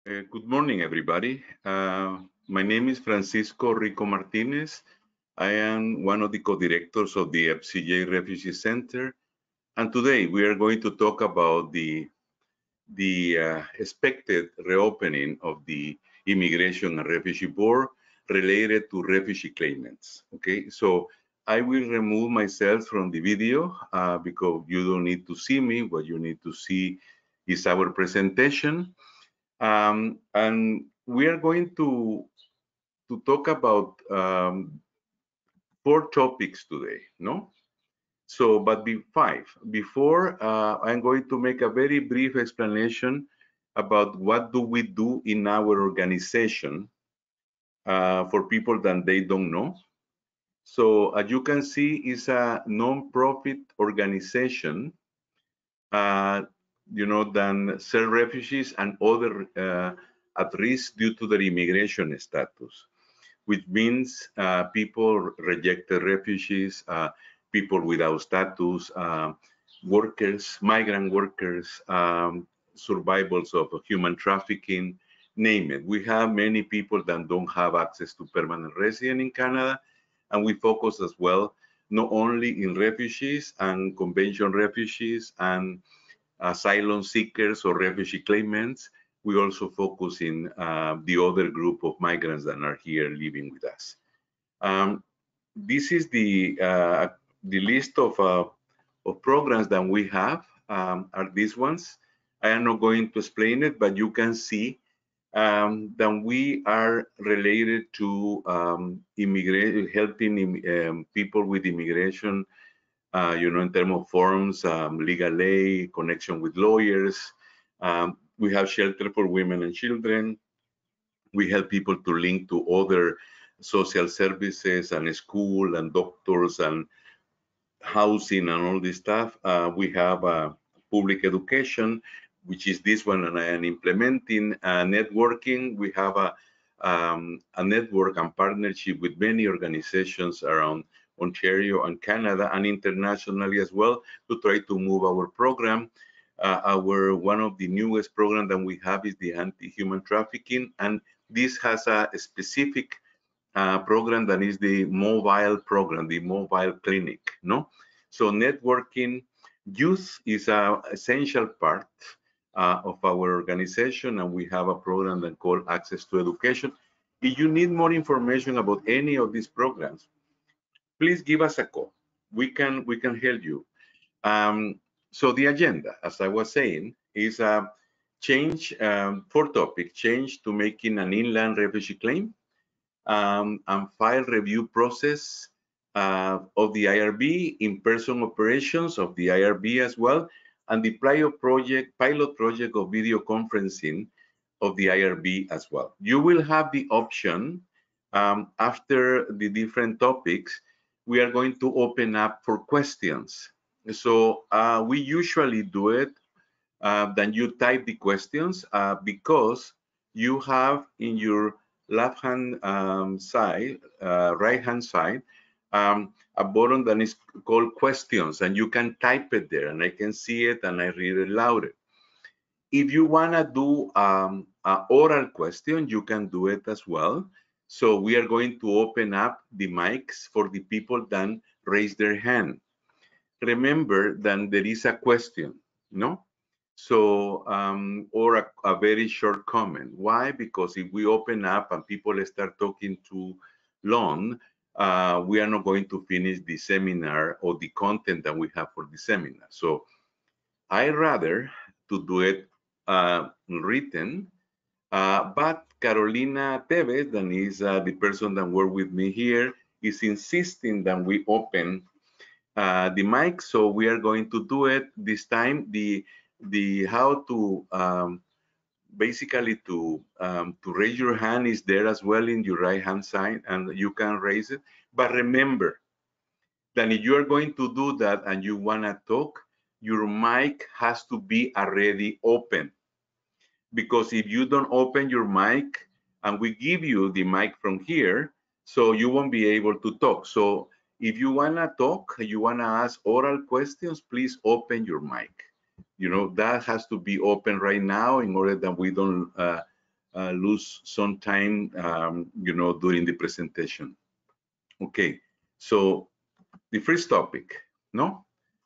Good morning, everybody. My name is Francisco Rico Martinez. I am one of the co-directors of the FCJ Refugee Center, and today we are going to talk about the expected reopening of the Immigration and Refugee Board related to refugee claimants. Okay, so I will remove myself from the video because you don't need to see me. What you need to see is our presentation. And we are going to talk about four topics today, no? So, but be five. Before, I'm going to make a very brief explanation about what do we do in our organization for people that they don't know. So, as you can see, it's a non-profit organization, uh, than serve refugees and other at risk due to their immigration status, which means people rejected refugees, people without status, workers, migrant workers, survivors of human trafficking, name it. We have many people that don't have access to permanent residence in Canada, and we focus as well not only in refugees and convention refugees and asylum seekers or refugee claimants. We also focus in the other group of migrants that are here living with us. Um, this is the list of programs that we have are these ones. I am not going to explain it, but you can see that we are related to helping people with immigration, in terms of forms, legal aid, connection with lawyers. We have shelter for women and children. We help people to link to other social services and school and doctors and housing and all this stuff. We have public education, which is this one, and I am implementing networking. We have a network and partnership with many organizations around Ontario and Canada and internationally as well to try to move our program. Our one of the newest program that we have is the anti-human trafficking, and this has a specific program that is the mobile program, the mobile clinic, no? So networking, youth is a essential part of our organization, and we have a program that called Access to Education. If you need more information about any of these programs, please give us a call. We can help you. So the agenda, as I was saying, is a change for topic change to making an inland refugee claim, and file review process of the IRB, in-person operations of the IRB as well, and the pilot project of video conferencing of the IRB as well. You will have the option after the different topics, we are going to open up for questions. So we usually do it, then you type the questions because you have in your left hand side, right hand side, a button that is called questions, and you can type it there, and I can see it and I read it louder. If you want to do an oral question, you can do it as well. So we are going to open up the mics for the people that raise their hand. Remember that there is a question, no? So, or a very short comment. Why? Because if we open up and people start talking too long, we are not going to finish the seminar or the content that we have for the seminar. So I rather to do it written, but Carolina Tevez, that is the person that worked with me here, is insisting that we open the mic. So we are going to do it this time. The how to basically to raise your hand is there as well in your right hand side, and you can raise it. But remember that if you are going to do that and you want to talk, your mic has to be already open, because if you don't open your mic and we give you the mic from here, so you won't be able to talk. So if you want to talk, you want to ask oral questions, please open your mic. That has to be open right now in order that we don't lose some time, you know, during the presentation. Okay, so the first topic, no?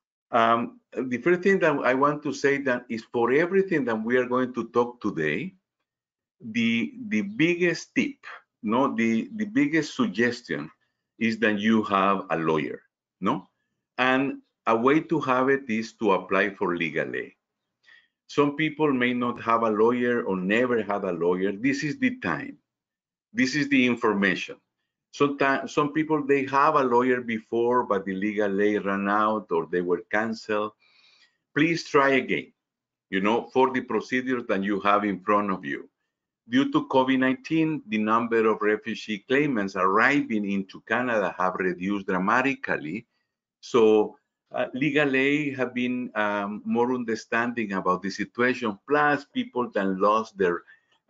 The first thing that I want to say that is for everything that we are going to talk today, the biggest tip, no, the biggest suggestion is that you have a lawyer, no? And a way to have it is to apply for legal aid. Some people may not have a lawyer or never had a lawyer. This is the time. This is the information. Sometimes some people they have a lawyer before, but the legal aid ran out or they were canceled. Please try again, you know, for the procedures that you have in front of you. Due to COVID-19, the number of refugee claimants arriving into Canada have reduced dramatically. So legal aid have been more understanding about the situation. Plus, people that lost their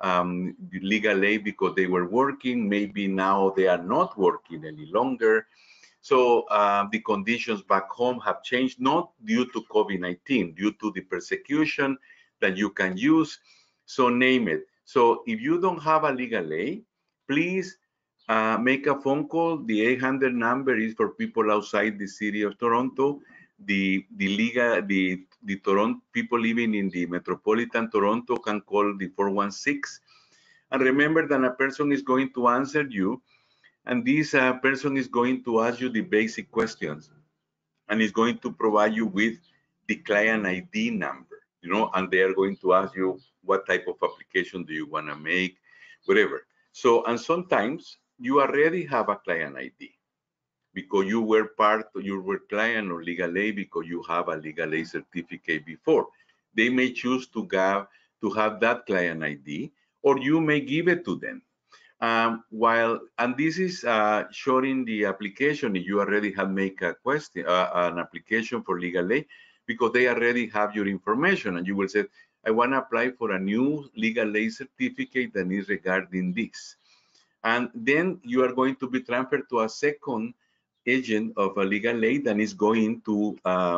legal aid because they were working, maybe now they are not working any longer. So the conditions back home have changed, not due to COVID-19, due to the persecution that you can use. So name it. So if you don't have a legal aid, please make a phone call. The 800 number is for people outside the city of Toronto. The Toronto people living in the metropolitan Toronto can call the 416. And remember that a person is going to answer you, and this person is going to ask you the basic questions, and is going to provide you with the client ID number, you know, and they are going to ask you what type of application do you want to make, whatever. So, and sometimes you already have a client ID because you were client or legal aid because you have a legal aid certificate before. They may choose to have that client ID, or you may give it to them. And this is showing the application, if you already have made a question, an application for legal aid, because they already have your information, and you will say, I want to apply for a new legal aid certificate that is regarding this. And then you are going to be transferred to a second agent of a legal aid that is going to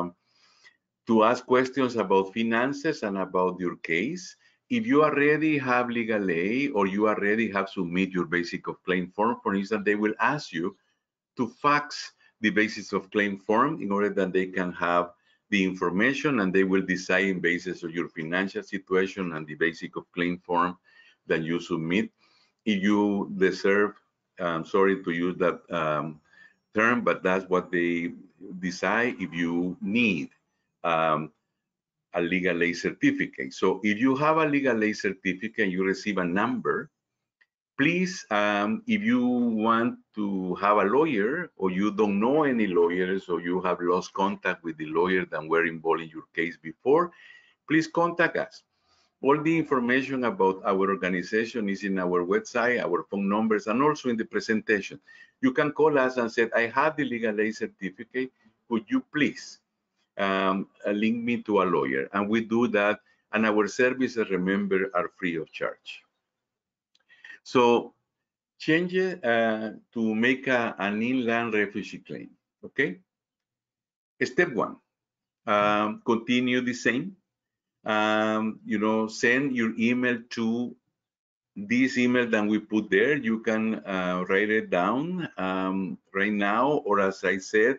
ask questions about finances and about your case. If you already have legal aid or you already have submit your basic of claim form, for instance, they will ask you to fax the basis of claim form in order that they can have the information, and they will decide in basis of your financial situation and the basic of claim form that you submit if you deserve, sorry to use that term, but that's what they decide if you need um, a legal aid certificate. So if you have a legal aid certificate, you receive a number. Please, if you want to have a lawyer or you don't know any lawyers or you have lost contact with the lawyer that were involved in your case before, please contact us. All the information about our organization is in our website, our phone numbers, and also in the presentation. You can call us and say, I have the legal aid certificate. Would you please link me to a lawyer? And we do that. And our services, remember, are free of charge. So change it to make an inland refugee claim, okay? Step one, continue the same. You know, send your email to this email that we put there. You can write it down right now, or as I said,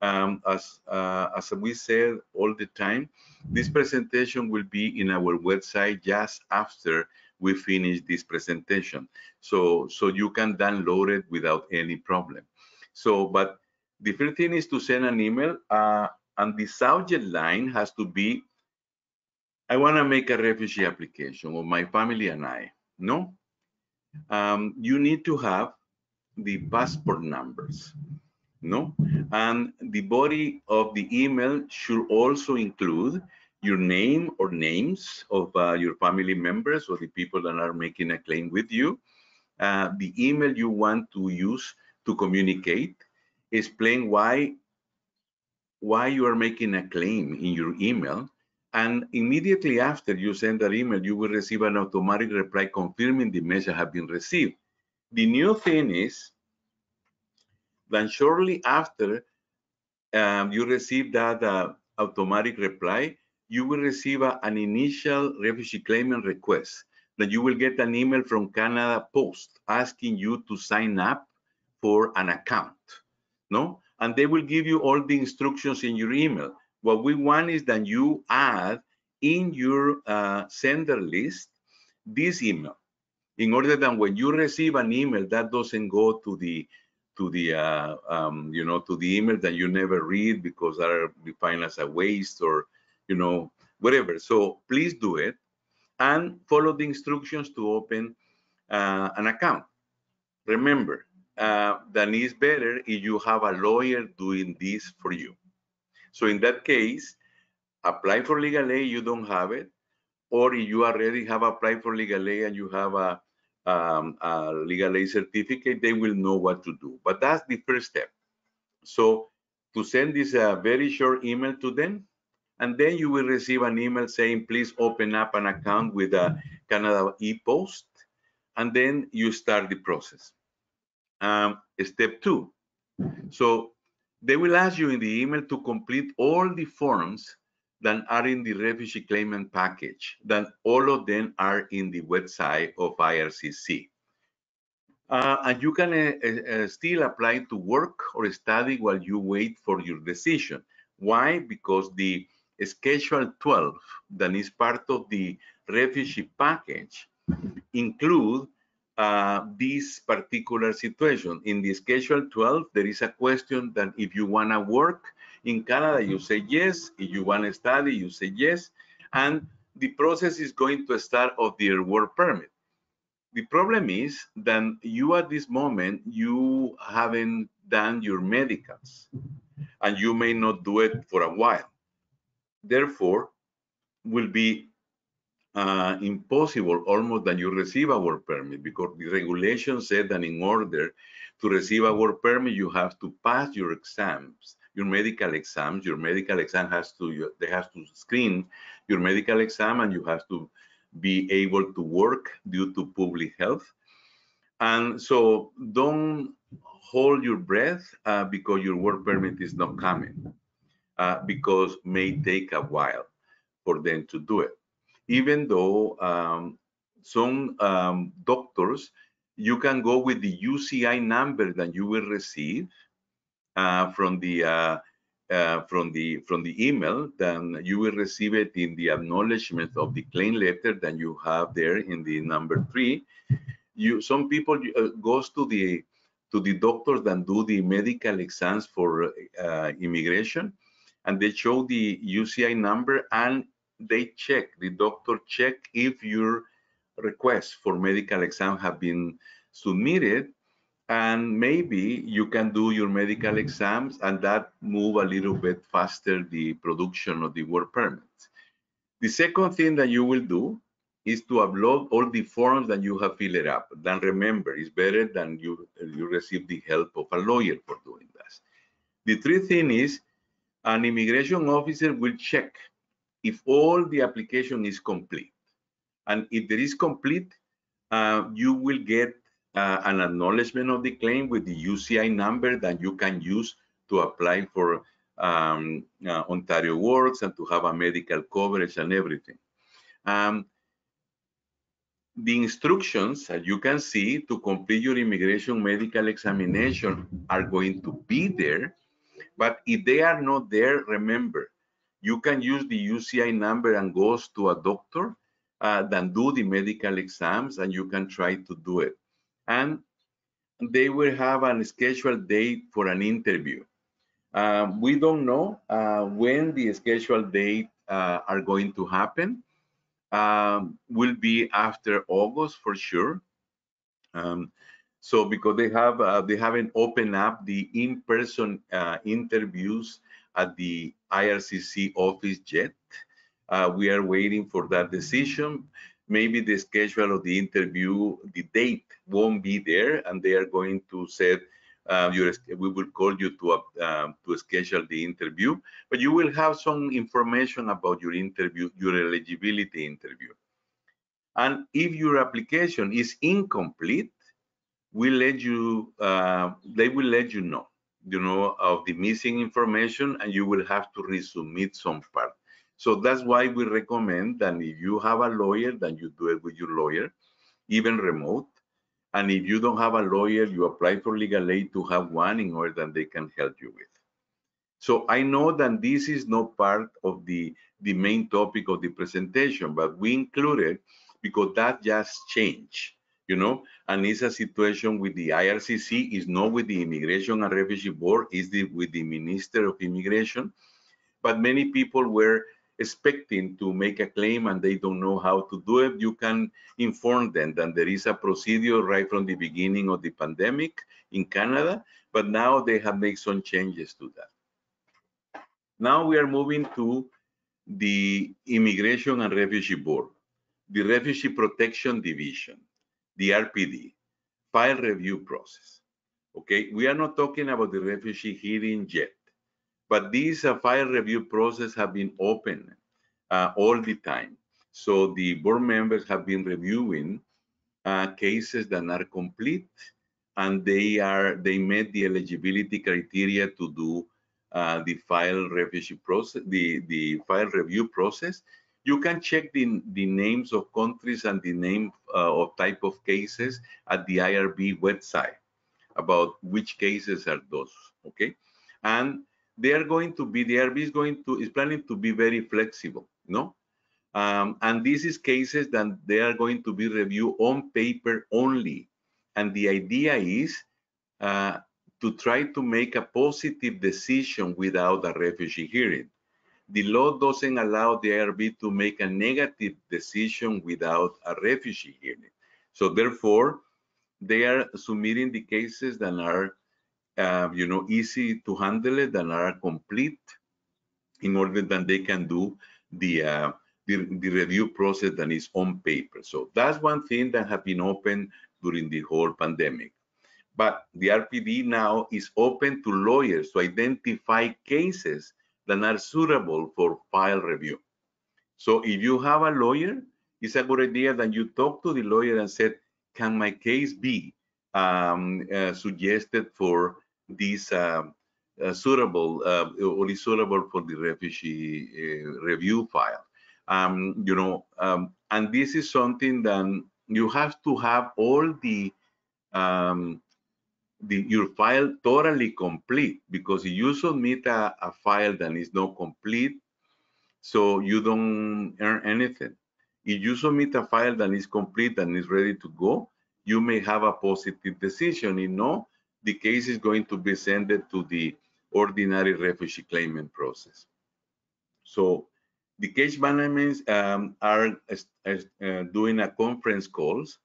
as we said all the time, this presentation will be in our website just after we finish this presentation. So you can download it without any problem. So, but the first thing is to send an email, and the subject line has to be, I want to make a refugee application, or my family and I. No, you need to have the passport numbers. No, and the body of the email should also include your name or names of your family members or the people that are making a claim with you. The email you want to use to communicate, explain why you are making a claim in your email, and immediately after you send that email, you will receive an automatic reply confirming the message has been received. The new thing is that shortly after you receive that automatic reply, you will receive an initial refugee claimant request then you will get an email from Canada Post asking you to sign up for an account, no? And they will give you all the instructions in your email. What we want is that you add in your sender list this email, in order that when you receive an email, that doesn't go to the to the email that you never read because that are defined as a waste or whatever. So please do it and follow the instructions to open an account. Remember, that is better if you have a lawyer doing this for you. So in that case, apply for legal aid, you don't have it, or if you already have applied for legal aid and you have a legal aid certificate, they will know what to do. But that's the first step. So to send this very short email to them, and then you will receive an email saying, please open up an account with Canada ePost, and then you start the process. Step 2. So they will ask you in the email to complete all the forms that are in the refugee claimant package, that all of them are in the website of IRCC. And you can still apply to work or study while you wait for your decision. Why? Because the Schedule 12, that is part of the refugee package, include this particular situation. In the Schedule 12, there is a question that if you want to work in Canada, you say yes. If you want to study, you say yes. And the process is going to start of their work permit. The problem is that you at this moment, you haven't done your medicals and you may not do it for a while. Therefore, will be impossible almost that you receive a work permit, because the regulation said that in order to receive a work permit, you have to pass your exams, your medical exams. Your medical exam they have to screen your medical exam, and you have to be able to work due to public health. And so don't hold your breath because your work permit is not coming, because may take a while for them to do it. Even though some doctors, you can go with the UCI number that you will receive from the email, then you will receive it in the acknowledgement of the claim letter that you have there in the number 3. Some people goes to the doctors that do the medical exams for immigration, and they show the UCI number, and the doctor check if your request for medical exam have been submitted, and maybe you can do your medical exams, and that move a little bit faster the production of the work permits. The second thing that you will do is to upload all the forms that you have filled up. Then remember, it's better than you receive the help of a lawyer for doing that. The third thing is, an immigration officer will check if all the application is complete. And if there is complete, you will get an acknowledgement of the claim with the UCI number that you can use to apply for Ontario Works and to have a medical coverage and everything. The instructions, as you can see, to complete your immigration medical examination are going to be there. But if they are not there, remember, you can use the UCI number and goes to a doctor, then do the medical exams, and you can try to do it. And they will have a scheduled date for an interview. We don't know when the scheduled date are going to happen. Will be after August for sure. So because they haven't opened up the in-person interviews at the IRCC office yet. We are waiting for that decision. Maybe the schedule of the interview, the date won't be there, and they are going to say, we will call you to schedule the interview, but you will have some information about your interview, your eligibility interview. And if your application is incomplete, they will let you know, of the missing information, and you will have to resubmit some part. So that's why we recommend that if you have a lawyer, then you do it with your lawyer, even remote. And if you don't have a lawyer, you apply for legal aid to have one in order that they can help you with. So I know that this is not part of the main topic of the presentation, but we included because that just changed, and it's a situation with the IRCC, is not with the Immigration and Refugee Board, is with the Minister of Immigration. But many people were expecting to make a claim and they don't know how to do it. You can inform them that there is a procedure right from the beginning of the pandemic in Canada, but now they have made some changes to that. Now we are moving to the Immigration and Refugee Board, the Refugee Protection Division, the RPD, file review process. Okay, we are not talking about the refugee hearing yet, but these file review process have been open all the time. So the board members have been reviewing cases that are complete, and they met the eligibility criteria to do the file refugee process, the file review process. You can check the names of countries and the name of type of cases at the IRB website about which cases are those, okay? And they are going to be, the IRB is planning to be very flexible, no? And this is cases that they are going to be reviewed on paper only. And the idea is to try to make a positive decision without a refugee hearing. The law doesn't allow the IRB to make a negative decision without a refugee hearing. So therefore, they are submitting the cases that are, easy to handle it, that are complete, in order that they can do the review process that is on paper. So that's one thing that has been open during the whole pandemic. But the RPD now is open to lawyers to identify cases that are suitable for file review. So if you have a lawyer, it's a good idea that you talk to the lawyer and said, can my case be suggested for this suitable or is suitable for the refugee review file? And this is something that you have to have all your file totally complete, because if you submit a file that is not complete, so you don't earn anything. If you submit a file that is complete and is ready to go, you may have a positive decision. If no, the case is going to be sent to the ordinary refugee claimant process. So the case management are doing a conference calls,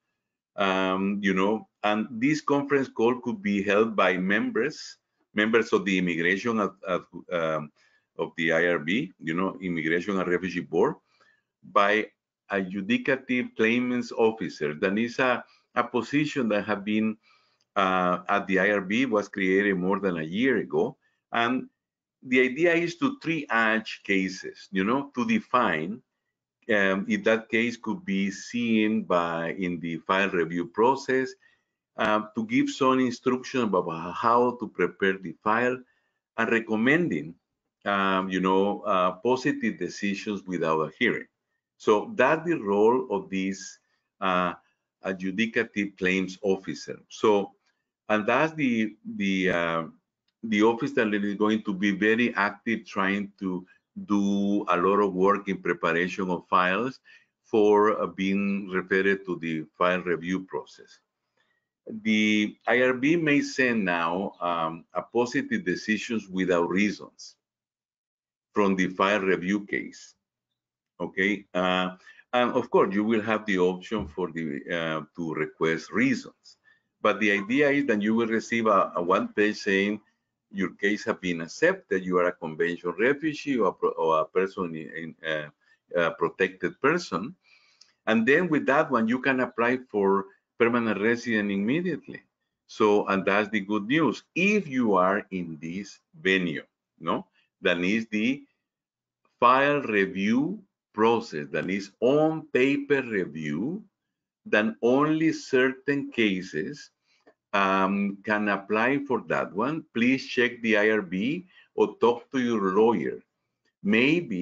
and this conference call could be held by members of the immigration of the IRB, Immigration and Refugee Board, by a adjudicative claimants officer. That is a position that have been at the IRB, was created more than a year ago. And the idea is to triage cases, to define if that case could be seen in the file review process, to give some instruction about how to prepare the file, and recommending, positive decisions without a hearing. So that's the role of this adjudicative claims officer. So, and that's the office that is going to be very active, trying to do a lot of work in preparation of files for being referred to the file review process. The IRB may send now a positive decisions without reasons from the file review case. Okay, and of course you will have the option for the to request reasons, but the idea is that you will receive a one page saying your case has been accepted, you are a convention refugee or a person in protected person, and then with that one you can apply for permanent resident immediately. So, and that's the good news if you are in this venue, that is the file review process, that is on paper review, then only certain cases can apply for that one. Please check the IRB or talk to your lawyer. Maybe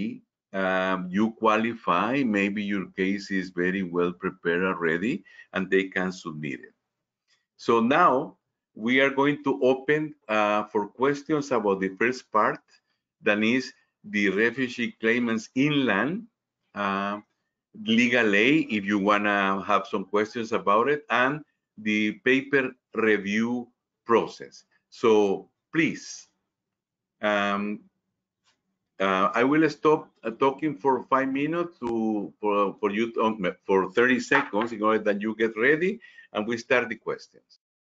you qualify, maybe your case is very well prepared already, and they can submit it. So now we are going to open for questions about the first part, that is the refugee claimants inland legal aid, if you want to have some questions about it, and the paper review process. So please, I will stop talking for 5 minutes for you for 30 seconds in order that you get ready and we start the questions.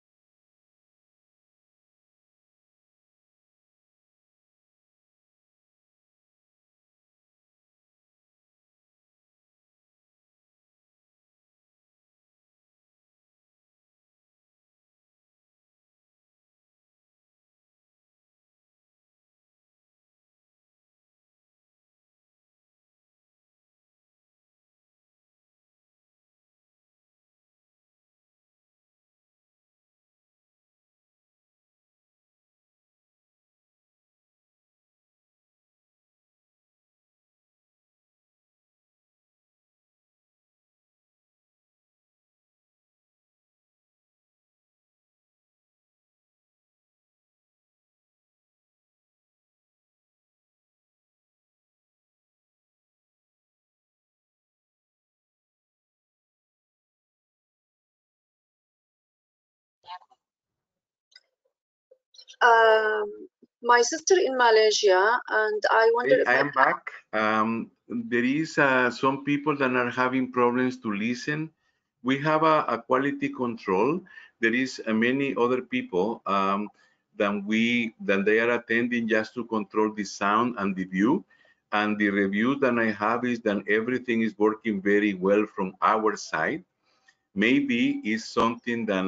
My sister in Malaysia, and I wonder if I am back. There is some people that are having problems to listen. We have a quality control. There is many other people than they are attending just to control the sound and the view. And the review that I have is that everything is working very well from our side. Maybe it's something that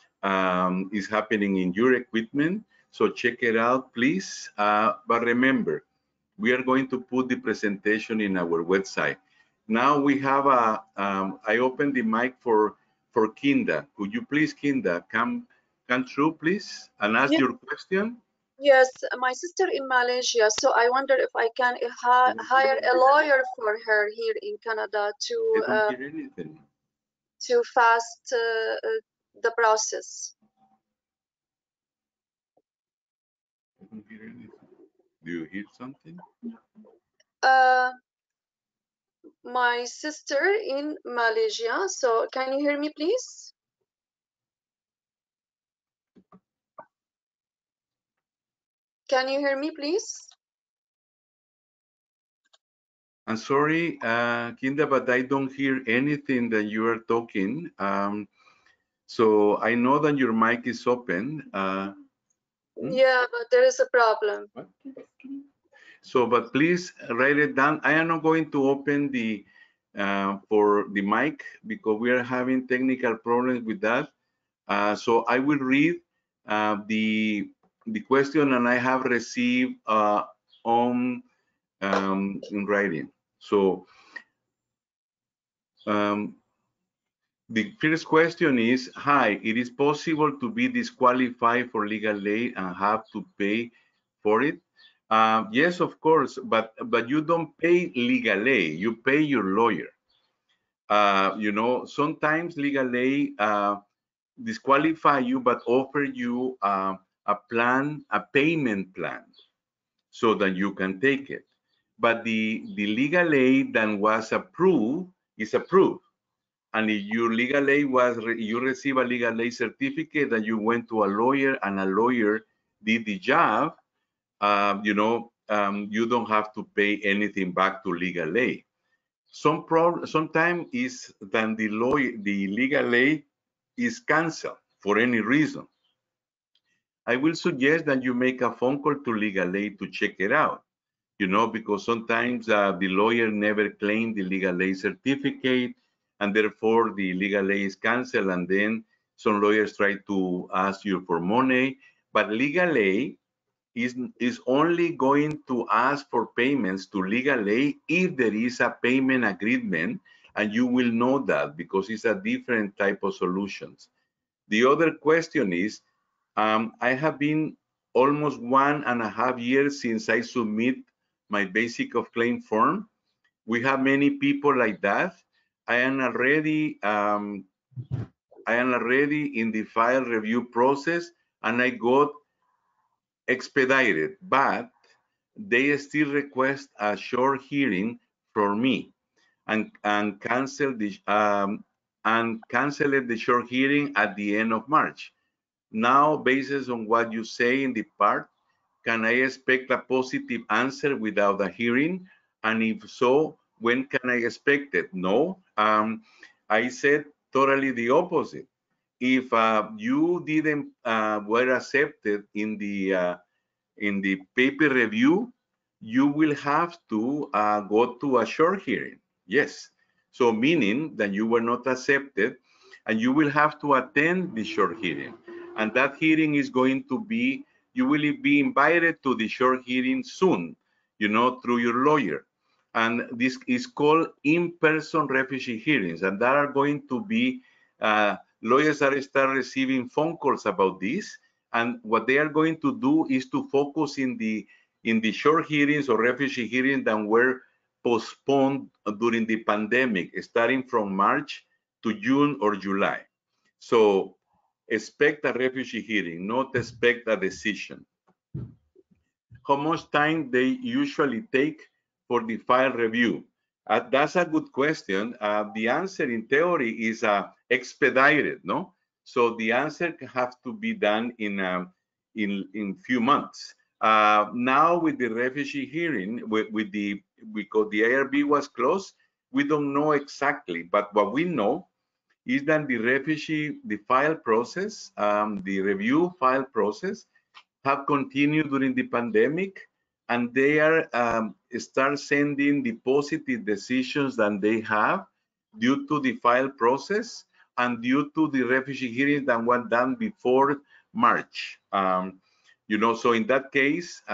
is happening in your equipment. So check it out, please. But remember, we are going to put the presentation in our website. Now we have I opened the mic for Kinda. Could you please, Kinda, come through, please, and ask your question? Yes, my sister in Malaysia. So I wonder if I can hire a lawyer for her here in Canada I don't hear anything. to fast the process. I don't hear anything. Do you hear something? My sister in Malaysia. So can you hear me, please? Can you hear me, please? I'm sorry, Kinda, but I don't hear anything that you are talking. So I know that your mic is open. Yeah, but there is a problem. What? So, but please write it down. I am not going to open the for the mic because we are having technical problems with that. So I will read the question, and I have received on in writing. So the first question is, hi, it is possible to be disqualified for legal aid and have to pay for it? Yes, of course, but you don't pay legal aid, you pay your lawyer. You know, sometimes legal aid disqualify you, but offer you a plan, a payment plan, so that you can take it. But the legal aid that was approved is approved. And if your legal aid was, you receive a legal aid certificate that you went to a lawyer and a lawyer did the job, you know, you don't have to pay anything back to legal aid. Sometimes is that the legal aid is canceled for any reason. I will suggest that you make a phone call to legal aid to check it out. You know, because sometimes the lawyer never claimed the legal aid certificate, and therefore the legal aid is canceled, and then some lawyers try to ask you for money. But legal aid is only going to ask for payments to legal aid if there is a payment agreement, and you will know that because it's a different type of solutions. The other question is, I have been almost 1.5 years since I submit my basic of claim form, We have many people like that. I am already in the file review process, and I got expedited, but they still request a short hearing for me and cancel the canceled the short hearing at the end of March. Now, based on what you say in the part, can I expect a positive answer without a hearing? And if so, when can I expect it? No, I said totally the opposite. If you didn't were accepted in the paper review, you will have to go to a short hearing. Yes. So meaning that you were not accepted, and you will have to attend the short hearing. And that hearing is going to be, you will be invited to the short hearing soon, through your lawyer. And this is called in-person refugee hearings. And that are going to be, lawyers are start receiving phone calls about this. And what they are going to do is to focus in the short hearings or refugee hearings that were postponed during the pandemic, starting from March to June or July. So expect a refugee hearing, not expect a decision. How much time they usually take for the file review? That's a good question. The answer in theory is expedited, no? So the answer have to be done in few months. Now with the refugee hearing, because the IRB was closed, we don't know exactly. But what we know is that the file process, the review file process, have continued during the pandemic, and they are start sending the positive decisions that they have due to the file process and due to the refugee hearings that were done before March. So in that case,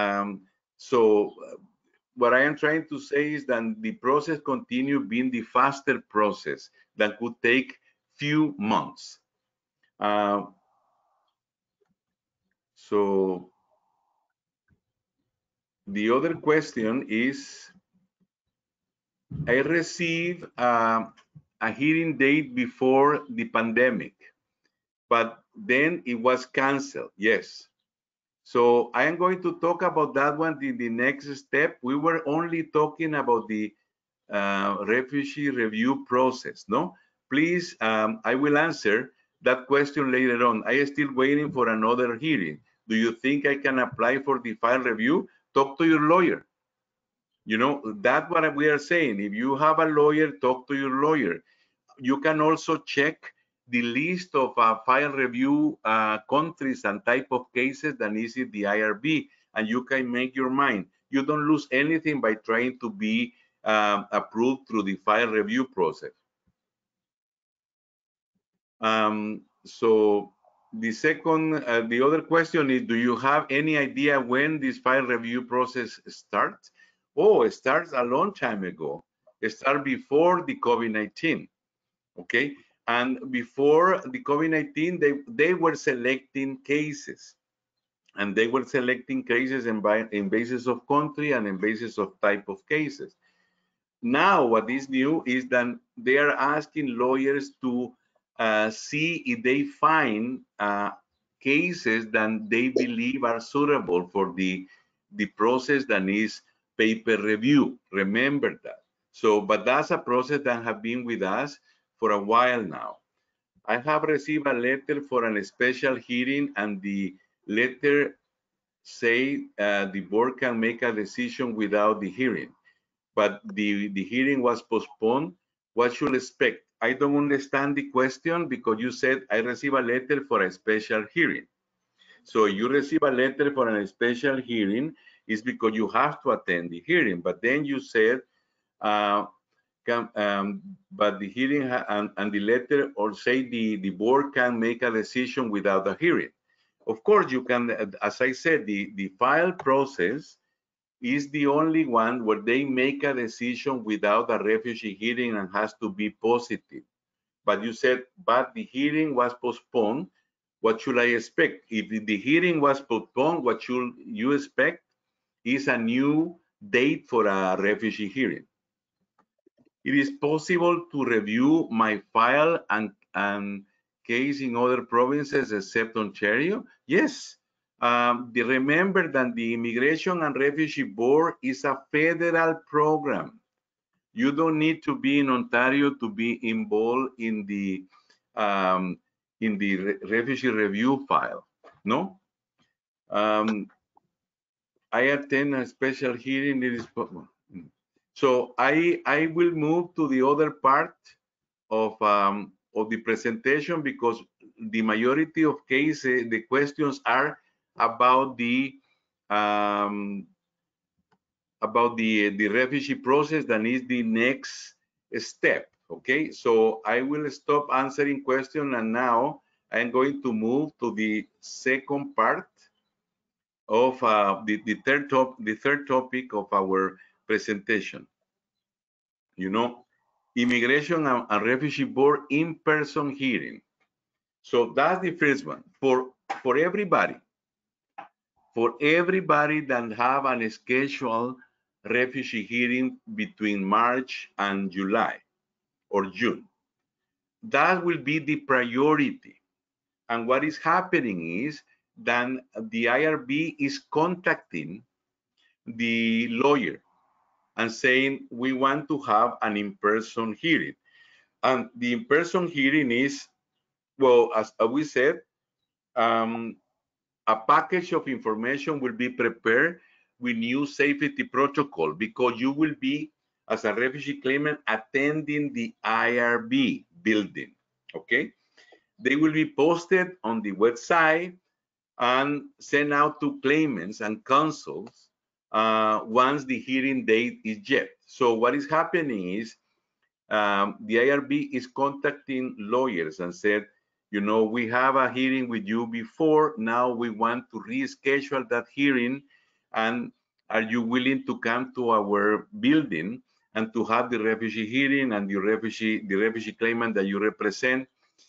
what I am trying to say is that the process continue being the faster process that could take few months. So the other question is, I received a hearing date before the pandemic, but then it was canceled. Yes. So I am going to talk about that one in the next step. We were only talking about the refugee review process, no? Please, I will answer that question later on. I am still waiting for another hearing. Do you think I can apply for the file review? Talk to your lawyer. That's what we are saying. If you have a lawyer, talk to your lawyer. You can also check the list of file review countries and type of cases that is in the IRB, and you can make your mind. You don't lose anything by trying to be approved through the file review process. So the other question is, do you have any idea when this file review process starts? Oh, it starts a long time ago. It started before the COVID-19, okay? And before the COVID-19, they were selecting cases. And they were selecting cases in basis of country and in basis of type of cases. Now, what is new is that they are asking lawyers to see if they find cases that they believe are suitable for the process that is paper review. Remember that. So, but that's a process that has been with us for a while now. I have received a letter for a special hearing, and the letter say the board can make a decision without the hearing, but the hearing was postponed. What should I expect? I don't understand the question, because you said I receive a letter for a special hearing. So you receive a letter for a special hearing is because you have to attend the hearing. But then you said, but the hearing and the letter or say the board can make a decision without a hearing. Of course, you can, as I said, the file process is the only one where they make a decision without a refugee hearing and has to be positive. But you said, but the hearing was postponed. What should I expect? If the hearing was postponed, what should you expect is a new date for a refugee hearing. It is possible to review my file and case in other provinces except Ontario? Yes. Remember that the Immigration and Refugee Board is a federal program. You don't need to be in Ontario to be involved in the refugee review file. No. I attend a special hearing. It is so I will move to the other part of the presentation because the majority of cases, the questions are about the refugee process. That is the next step. Okay, so I will stop answering questions, and now I'm going to move to the second part of the third topic of our presentation. You know, Immigration and Refugee Board in-person hearing. So that's the first one for everybody. For everybody that have an scheduled refugee hearing between March and July or June. That will be the priority. And what is happening is that the IRB is contacting the lawyer and saying, we want to have an in-person hearing. And the in-person hearing is, well, as we said, a package of information will be prepared with new safety protocol because you will be, as a refugee claimant, attending the IRB building, okay? They will be posted on the website and sent out to claimants and consuls once the hearing date is set. So what is happening is the IRB is contacting lawyers and said, you know, we have a hearing with you before. Now we want to reschedule that hearing. And are you willing to come to our building and to have the refugee hearing and the refugee claimant that you represent?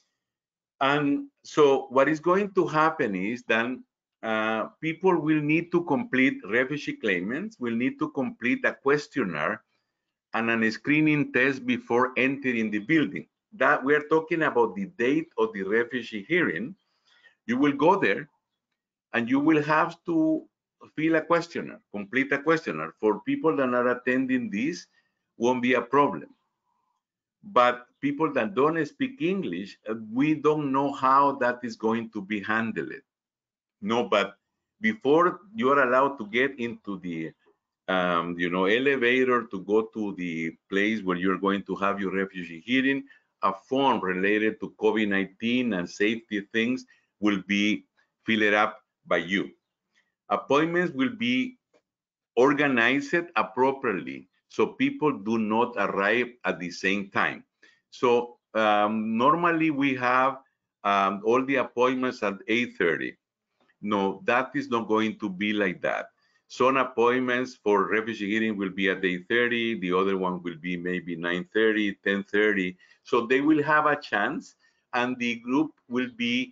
And so what is going to happen is then people will need to complete, refugee claimants will need to complete a questionnaire and a screening test before entering the building. That we are talking about the date of the refugee hearing. You will go there and you will have to fill a questionnaire, complete a questionnaire. For people that are attending this, won't be a problem. But people that don't speak English, we don't know how that is going to be handled. No, but before you are allowed to get into the you know, elevator to go to the place where you're going to have your refugee hearing, a form related to COVID-19 and safety things will be filled up by you. Appointments will be organized appropriately so people do not arrive at the same time. So normally we have all the appointments at 8:30. No, that is not going to be like that. Some appointments for refugee hearing will be at 8:30. The other one will be maybe 9:30, 10:30. So they will have a chance, and the group will be.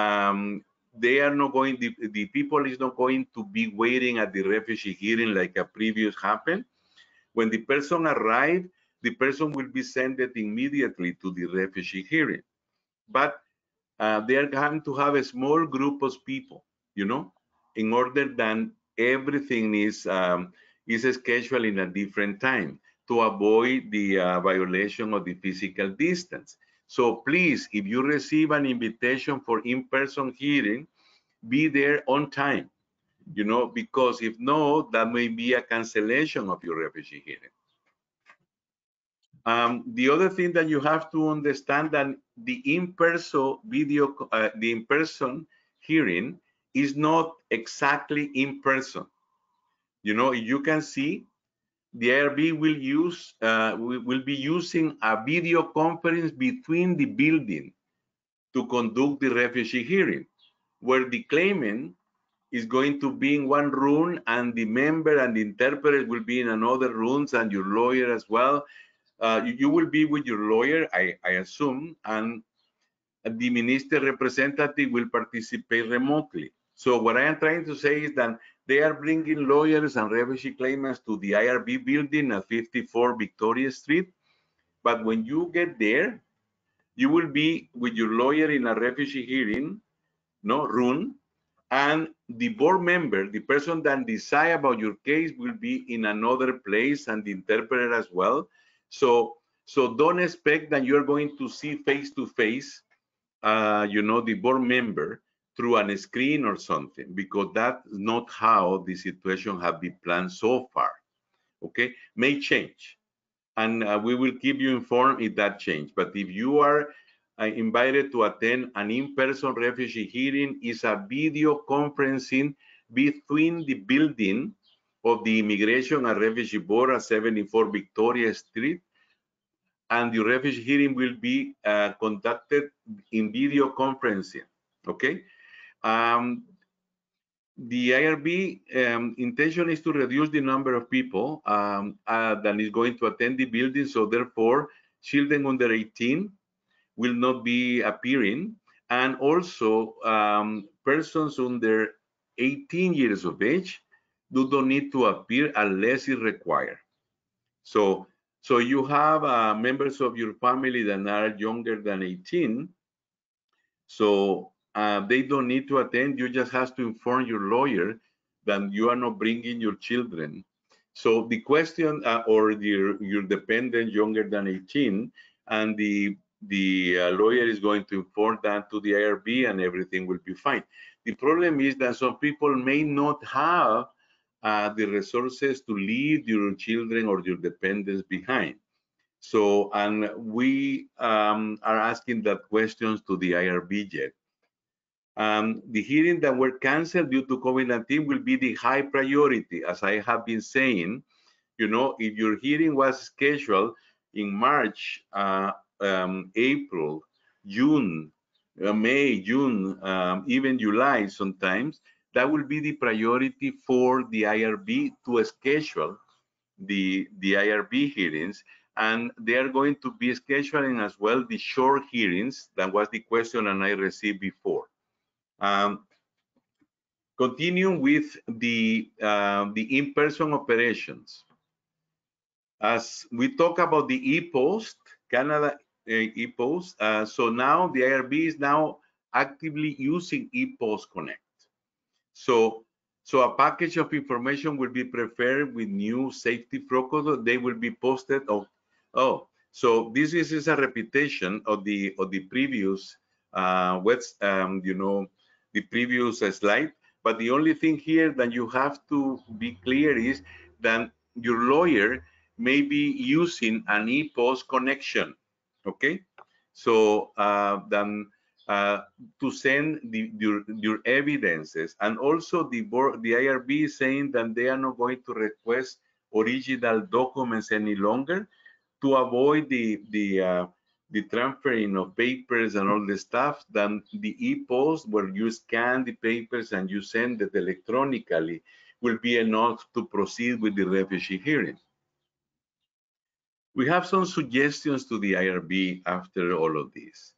They are not going. The people is not going to be waiting at the refugee hearing like a previous happened. When the person arrives, the person will be sent immediately to the refugee hearing. But they are going to have a small group of people, you know, in order that everything is scheduled in a different time to avoid the violation of the physical distance. So please, if you receive an invitation for in-person hearing, be there on time, you know, because if no, that may be a cancellation of your refugee hearing. The other thing that you have to understand that the in-person the in-person hearing is not exactly in person. You know, you can see the IRB will be using a video conference between the building to conduct the refugee hearing, where the claimant is going to be in one room and the member and the interpreter will be in another rooms and your lawyer as well. You will be with your lawyer, I assume, and the minister representative will participate remotely. So what I am trying to say is that they are bringing lawyers and refugee claimants to the IRB building at 54 Victoria Street, But when you get there, you will be with your lawyer in a refugee hearing, room, and the board member, the person that decide about your case, will be in another place, and the interpreter as well. So don't expect that you're going to see face to face, the board member through a screen or something, because that's not how the situation have been planned so far. Okay, may change, and we will keep you informed if that change. But if you are invited to attend an in-person refugee hearing, is a video conferencing between the building of the Immigration and Refugee Board at 74 Victoria Street, and the refugee hearing will be conducted in video conferencing. Okay. The IRB intention is to reduce the number of people that is going to attend the building. So therefore, children under 18 will not be appearing, and also persons under 18 years of age do not need to appear unless it's required. So you have members of your family that are younger than 18, so they don't need to attend. You just have to inform your lawyer that you are not bringing your children. So the question, or your dependent younger than 18, and the lawyer is going to inform that to the IRB, and everything will be fine. The problem is that some people may not have the resources to leave your children or your dependents behind. So, and we are asking that questions to the IRB yet. The hearing that were canceled due to COVID-19 will be the high priority. As I have been saying, if your hearing was scheduled in March, April, June, May, June, even July sometimes, that will be the priority for the IRB to schedule the IRB hearings, and they are going to be scheduling as well the short hearings. That was the question and I received before. Continuing with the in-person operations. As we talk about the ePost, Canada ePost, so now the IRB is now actively using ePost Connect. So a package of information will be prepared with new safety protocols. They will be posted. So this is a repetition of the previous the previous slide. But the only thing here that you have to be clear is that your lawyer may be using an ePost connection. Okay, so then. To send your evidences, and also the IRB is saying that they are not going to request original documents any longer to avoid the transferring of papers and all the stuff. Then the ePost, where you scan the papers and you send it electronically, will be enough to proceed with the refugee hearing. We have some suggestions to the IRB after all of this.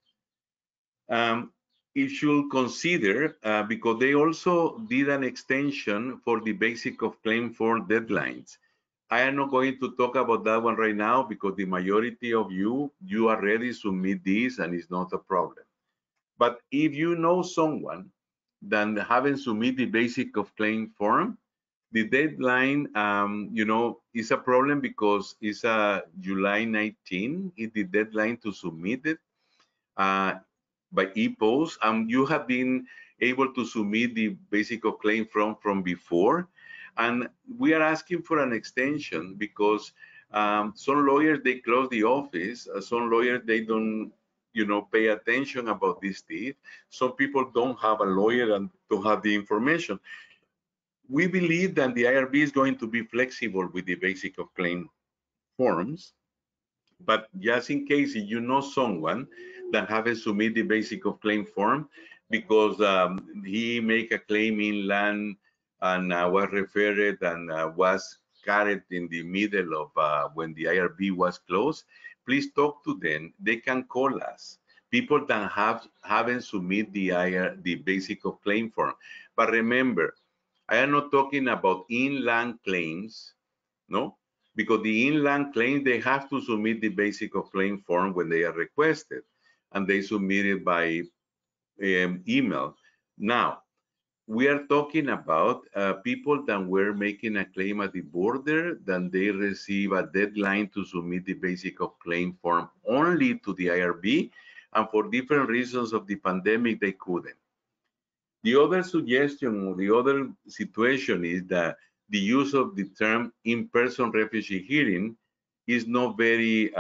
It should consider, because they also did an extension for the basic of claim form deadlines. I am not going to talk about that one right now, because the majority of you already submit this and it's not a problem. But if you know someone that haven't submitted the basic of claim form, the deadline, is a problem, because it's July 19 is the deadline to submit it. By ePost, you have been able to submit the basic of claim from before, and we are asking for an extension because some lawyers, they close the office. Some lawyers, they don't pay attention about this deed. Some people don't have a lawyer and don't have the information. We believe that the IRB is going to be flexible with the basic of claim forms, but just in case you know someone that haven't submitted the basic of claim form because he make a claim in land and was referred and was carried in the middle of when the IRB was closed, please talk to them. They can call us. People that haven't submitted the basic of claim form. But remember, I am not talking about inland claims, no? because the inland claim, they have to submit the basic of claim form when they are requested, and they submit it by email. Now, we are talking about people that were making a claim at the border, then they receive a deadline to submit the basic of claim form only to the IRB, and for different reasons of the pandemic, they couldn't. The other suggestion or the other situation is that the use of the term in-person refugee hearing is not very,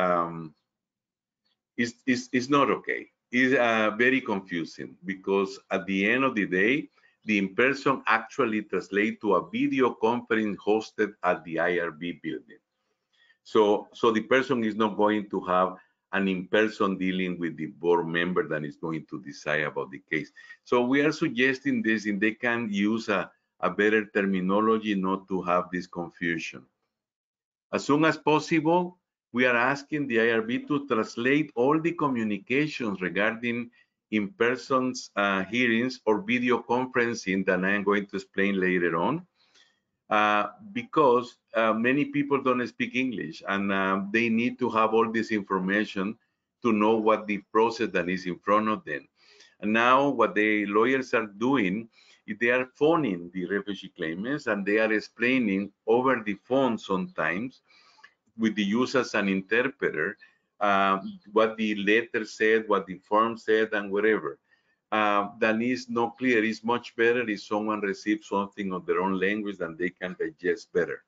is not okay. It's very confusing because at the end of the day, the in-person actually translates to a video conference hosted at the IRB building. So the person is not going to have an in-person dealing with the board member that is going to decide about the case. So we are suggesting this, and they can use a better terminology not to have this confusion. As soon as possible, we are asking the IRB to translate all the communications regarding in-person hearings or video conferencing that I am going to explain later on. Because many people don't speak English, and they need to have all this information to know what the process that is in front of them. And now what the lawyers are doing is they are phoning the refugee claimants, and they are explaining over the phone sometimes with the use as an interpreter what the letter said, what the form said, and whatever. That is not clear. It's much better if someone receives something on their own language and they can digest better.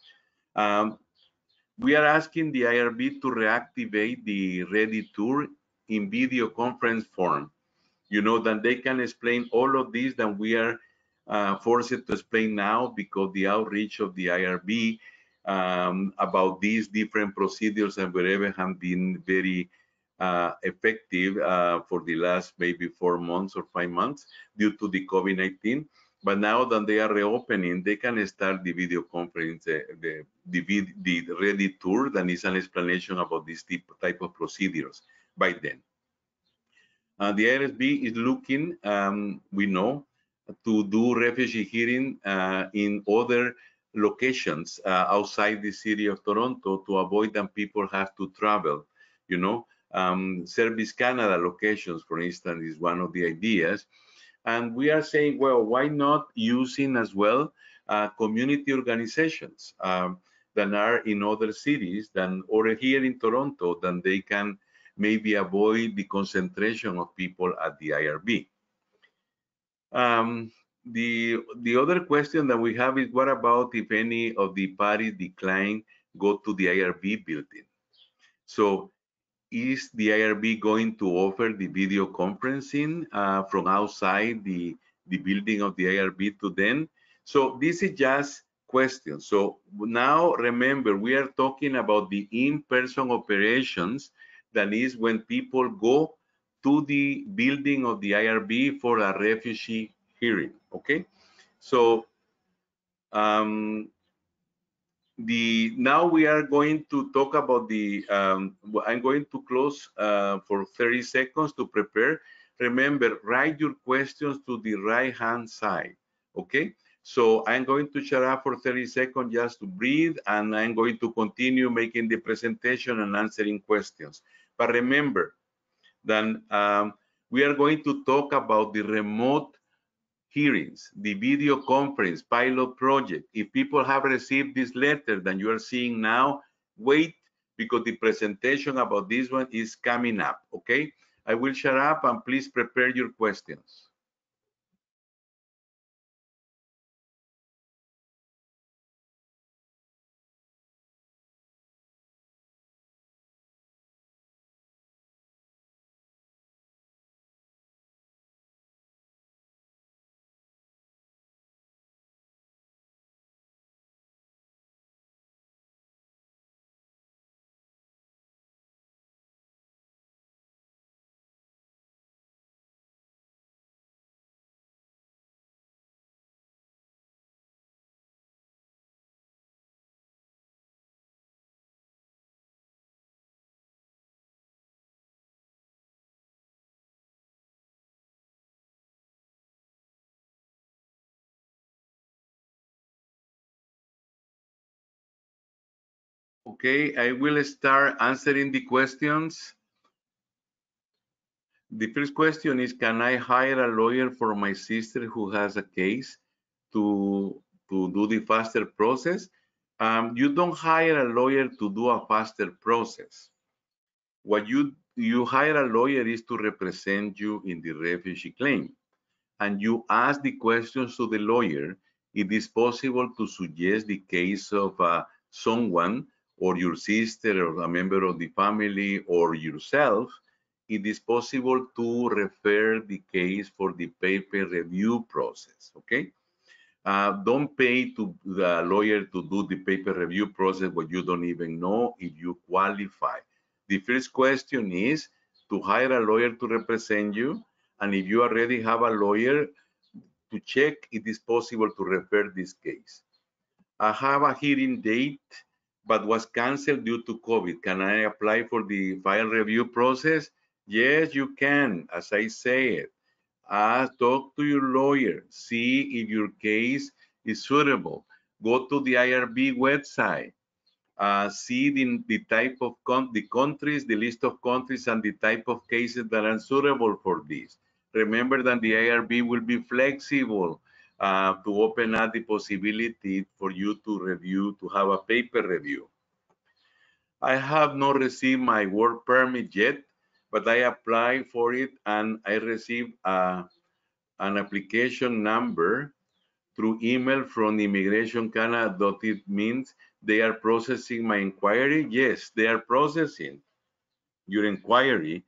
We are asking the IRB to reactivate the Ready Tour in video conference form. You know, that they can explain all of this that we are forced to explain now because the outreach of the IRB about these different procedures and whatever have been very effective for the last maybe 4 months or 5 months due to the COVID-19. But now that they are reopening, they can start the video conference, the Ready Tour, that is an explanation about this type of procedures by then. The IRB is looking, we know, to do refugee hearing in other locations outside the city of Toronto to avoid that people have to travel, you know. Service Canada locations, for instance, is one of the ideas. And we are saying, well, why not using as well community organizations that are in other cities than, or here in Toronto, then they can maybe avoid the concentration of people at the IRB. The other question that we have is, what about if any of the parties decline go to the IRB building? So is the IRB going to offer the video conferencing from outside the building of the IRB to them? So this is just questions. So now remember, we are talking about the in-person operations. That is when people go to the building of the IRB for a refugee hearing, okay? So now we are going to talk about the, I'm going to close for 30 seconds to prepare. Remember, write your questions to the right-hand side, okay? So I'm going to shut up for 30 seconds just to breathe, and I'm going to continue making the presentation and answering questions. But remember that we are going to talk about the remote hearings, the video conference pilot project. If people have received this letter that you are seeing now, wait, because the presentation about this one is coming up, okay? I will shut up, and please prepare your questions. Okay, I will start answering the questions. The first question is, can I hire a lawyer for my sister who has a case to do the faster process? You don't hire a lawyer to do a faster process. What you hire a lawyer is to represent you in the refugee claim. And you ask the questions to the lawyer. It is possible to suggest the case of someone or your sister or a member of the family or yourself. It is possible to refer the case for the paper review process, okay? Don't pay to the lawyer to do the paper review process what you don't even know if you qualify. The first question is to hire a lawyer to represent you, and if you already have a lawyer, to check it is possible to refer this case. I have a hearing date but was canceled due to COVID. Can I apply for the file review process? Yes, you can, as I said. Talk to your lawyer, see if your case is suitable. Go to the IRB website, see the type of the countries, the list of countries and the type of cases that are suitable for this. Remember that the IRB will be flexible to open up the possibility for you to review, to have a paper review. I have not received my work permit yet, but I applied for it and I received an application number through email from Immigration Canada. It means they are processing my inquiry? Yes, they are processing your inquiry.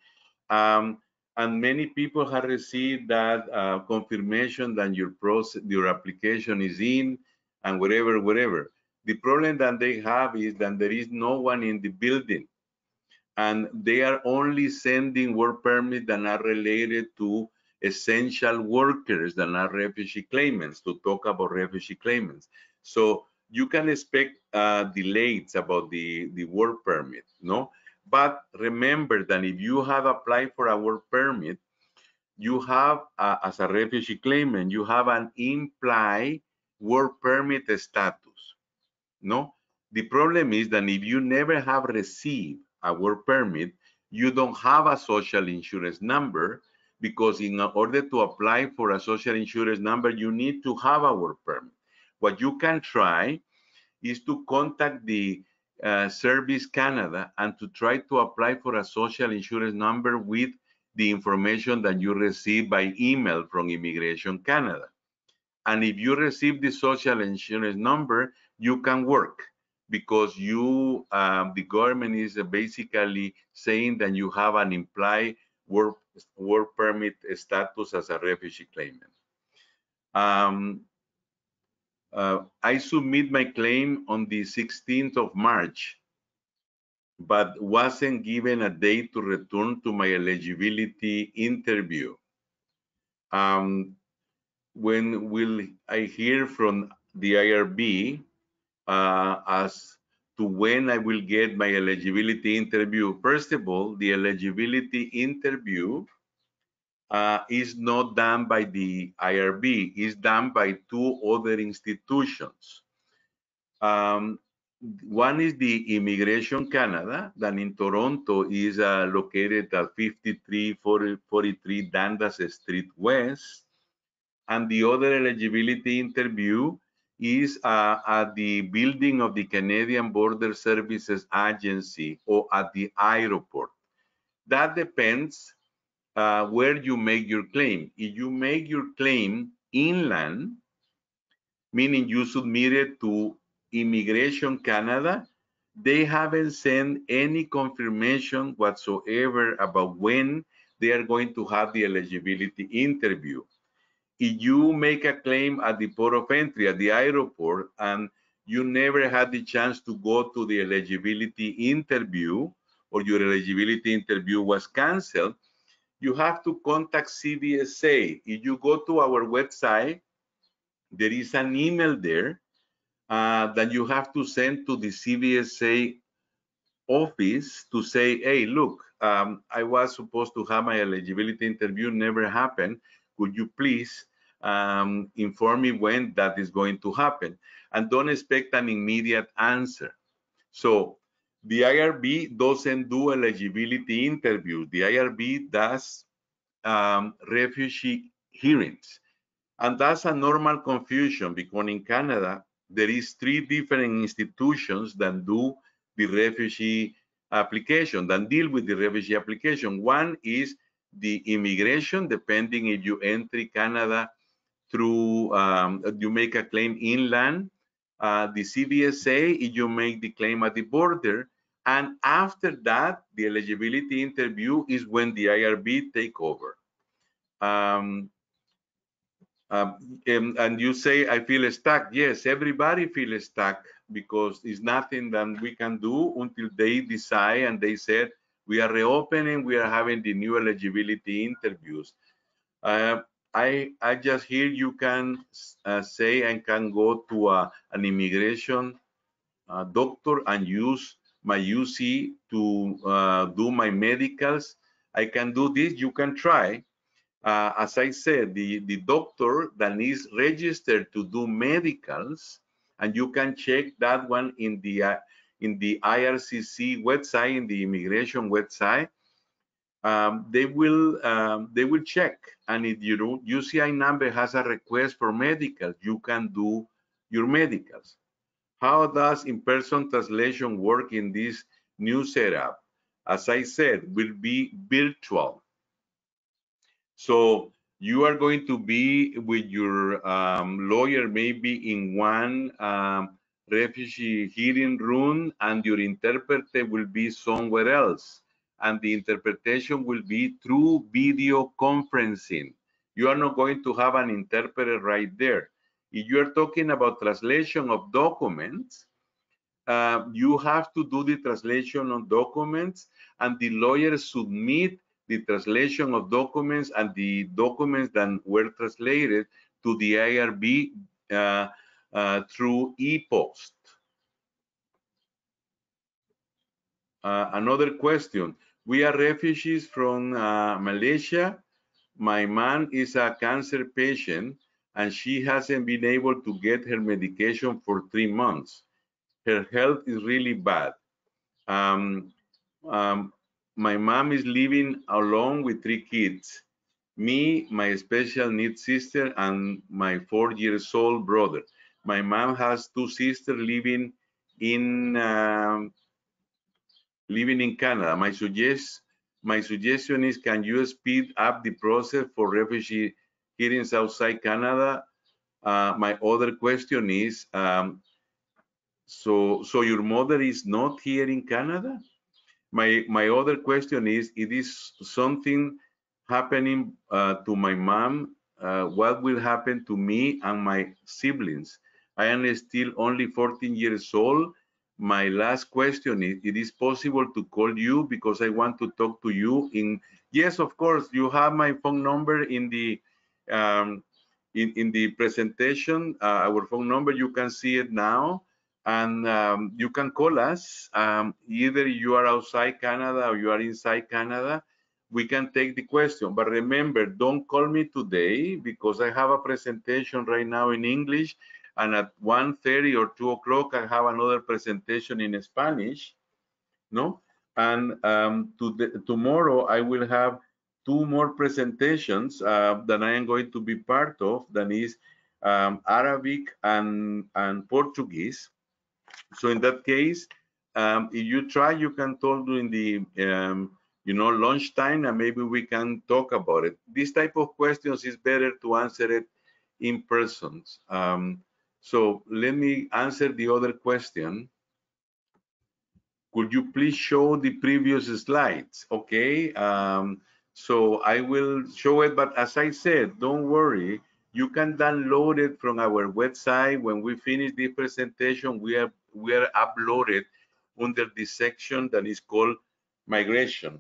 And many people have received that confirmation that your application is in and whatever. The problem that they have is that there is no one in the building, and they are only sending work permits that are related to essential workers that are refugee claimants, to talk about refugee claimants. So you can expect delays about the work permit, no? But remember that if you have applied for a work permit, you have, as a refugee claimant, you have an implied work permit status, no? The problem is that if you never have received a work permit, you don't have a social insurance number, because in order to apply for a social insurance number, you need to have a work permit. What you can try is to contact the Service Canada and to try to apply for a social insurance number with the information that you receive by email from Immigration Canada. And if you receive the social insurance number, you can work, because you, the government is basically saying that you have an implied work permit status as a refugee claimant. I submit my claim on the 16th of March, but wasn't given a date to return to my eligibility interview. When will I hear from the IRB as to when I will get my eligibility interview? First of all, the eligibility interview is not done by the IRB, it's done by two other institutions. One is the Immigration Canada, that in Toronto is located at 5343 Dundas Street West. And the other eligibility interview is at the building of the Canadian Border Services Agency or at the airport. That depends where you make your claim. If you make your claim inland, meaning you submit it to Immigration Canada, they haven't sent any confirmation whatsoever about when they are going to have the eligibility interview. If you make a claim at the port of entry, at the airport, and you never had the chance to go to the eligibility interview, or your eligibility interview was canceled, you have to contact CBSA. If you go to our website, there is an email there that you have to send to the CBSA office to say, hey, look, I was supposed to have my eligibility interview, never happened. Could you please inform me when that is going to happen? And don't expect an immediate answer. So The IRB doesn't do eligibility interviews. The IRB does refugee hearings. And that's a normal confusion because in Canada, there is 3 different institutions that do the refugee application, that deal with the refugee application. One is the immigration, depending if you enter Canada through, you make a claim inland, the CBSA, if you make the claim at the border, and after that, the eligibility interview is when the IRB take over. And you say, I feel stuck. Yes, everybody feels stuck because it's nothing that we can do until they decide and they said, we are reopening, we are having the new eligibility interviews. I just hear you can say and can go to an immigration doctor and use my UC to do my medicals. I can do this, you can try. As I said, the doctor that is registered to do medicals, and you can check that one in the IRCC website, in the immigration website. They will check, and if your UCI number has a request for medicals, you can do your medicals. How does in-person translation work in this new setup? As I said, will be virtual. So you are going to be with your lawyer maybe in one refugee hearing room, and your interpreter will be somewhere else. And the interpretation will be through video conferencing. You are not going to have an interpreter right there. If you are talking about translation of documents, you have to do the translation of documents, and the lawyer submit the translation of documents and the documents that were translated to the IRB through e-post. Another question. We are refugees from Malaysia. My mom is a cancer patient and she hasn't been able to get her medication for 3 months. Her health is really bad. My mom is living alone with 3 kids. Me, my special needs sister, and my 4-year-old brother. My mom has 2 sisters living in Canada. My suggestion is, can you speed up the process for refugee hearings outside Canada? My other question is, so your mother is not here in Canada? My other question is, it is something happening to my mom, what will happen to me and my siblings? I am still only 14 years old. My last question is, it is possible to call you because I want to talk to you in, yes, of course, you have my phone number in the presentation, our phone number, you can see it now. And you can call us. Either you are outside Canada or you are inside Canada. We can take the question. But remember, don't call me today because I have a presentation right now in English. And at 1:30 or 2 o'clock, I have another presentation in Spanish. No? And tomorrow, I will have 2 more presentations that I am going to be part of. That is Arabic and Portuguese. So in that case, if you try, you can talk during the lunchtime, and maybe we can talk about it. This type of questions is better to answer it in person. So let me answer the other question. Could you please show the previous slides? Okay. So I will show it, but as I said, don't worry. You can download it from our website. When we finish the presentation, we are uploaded under the section that is called migration,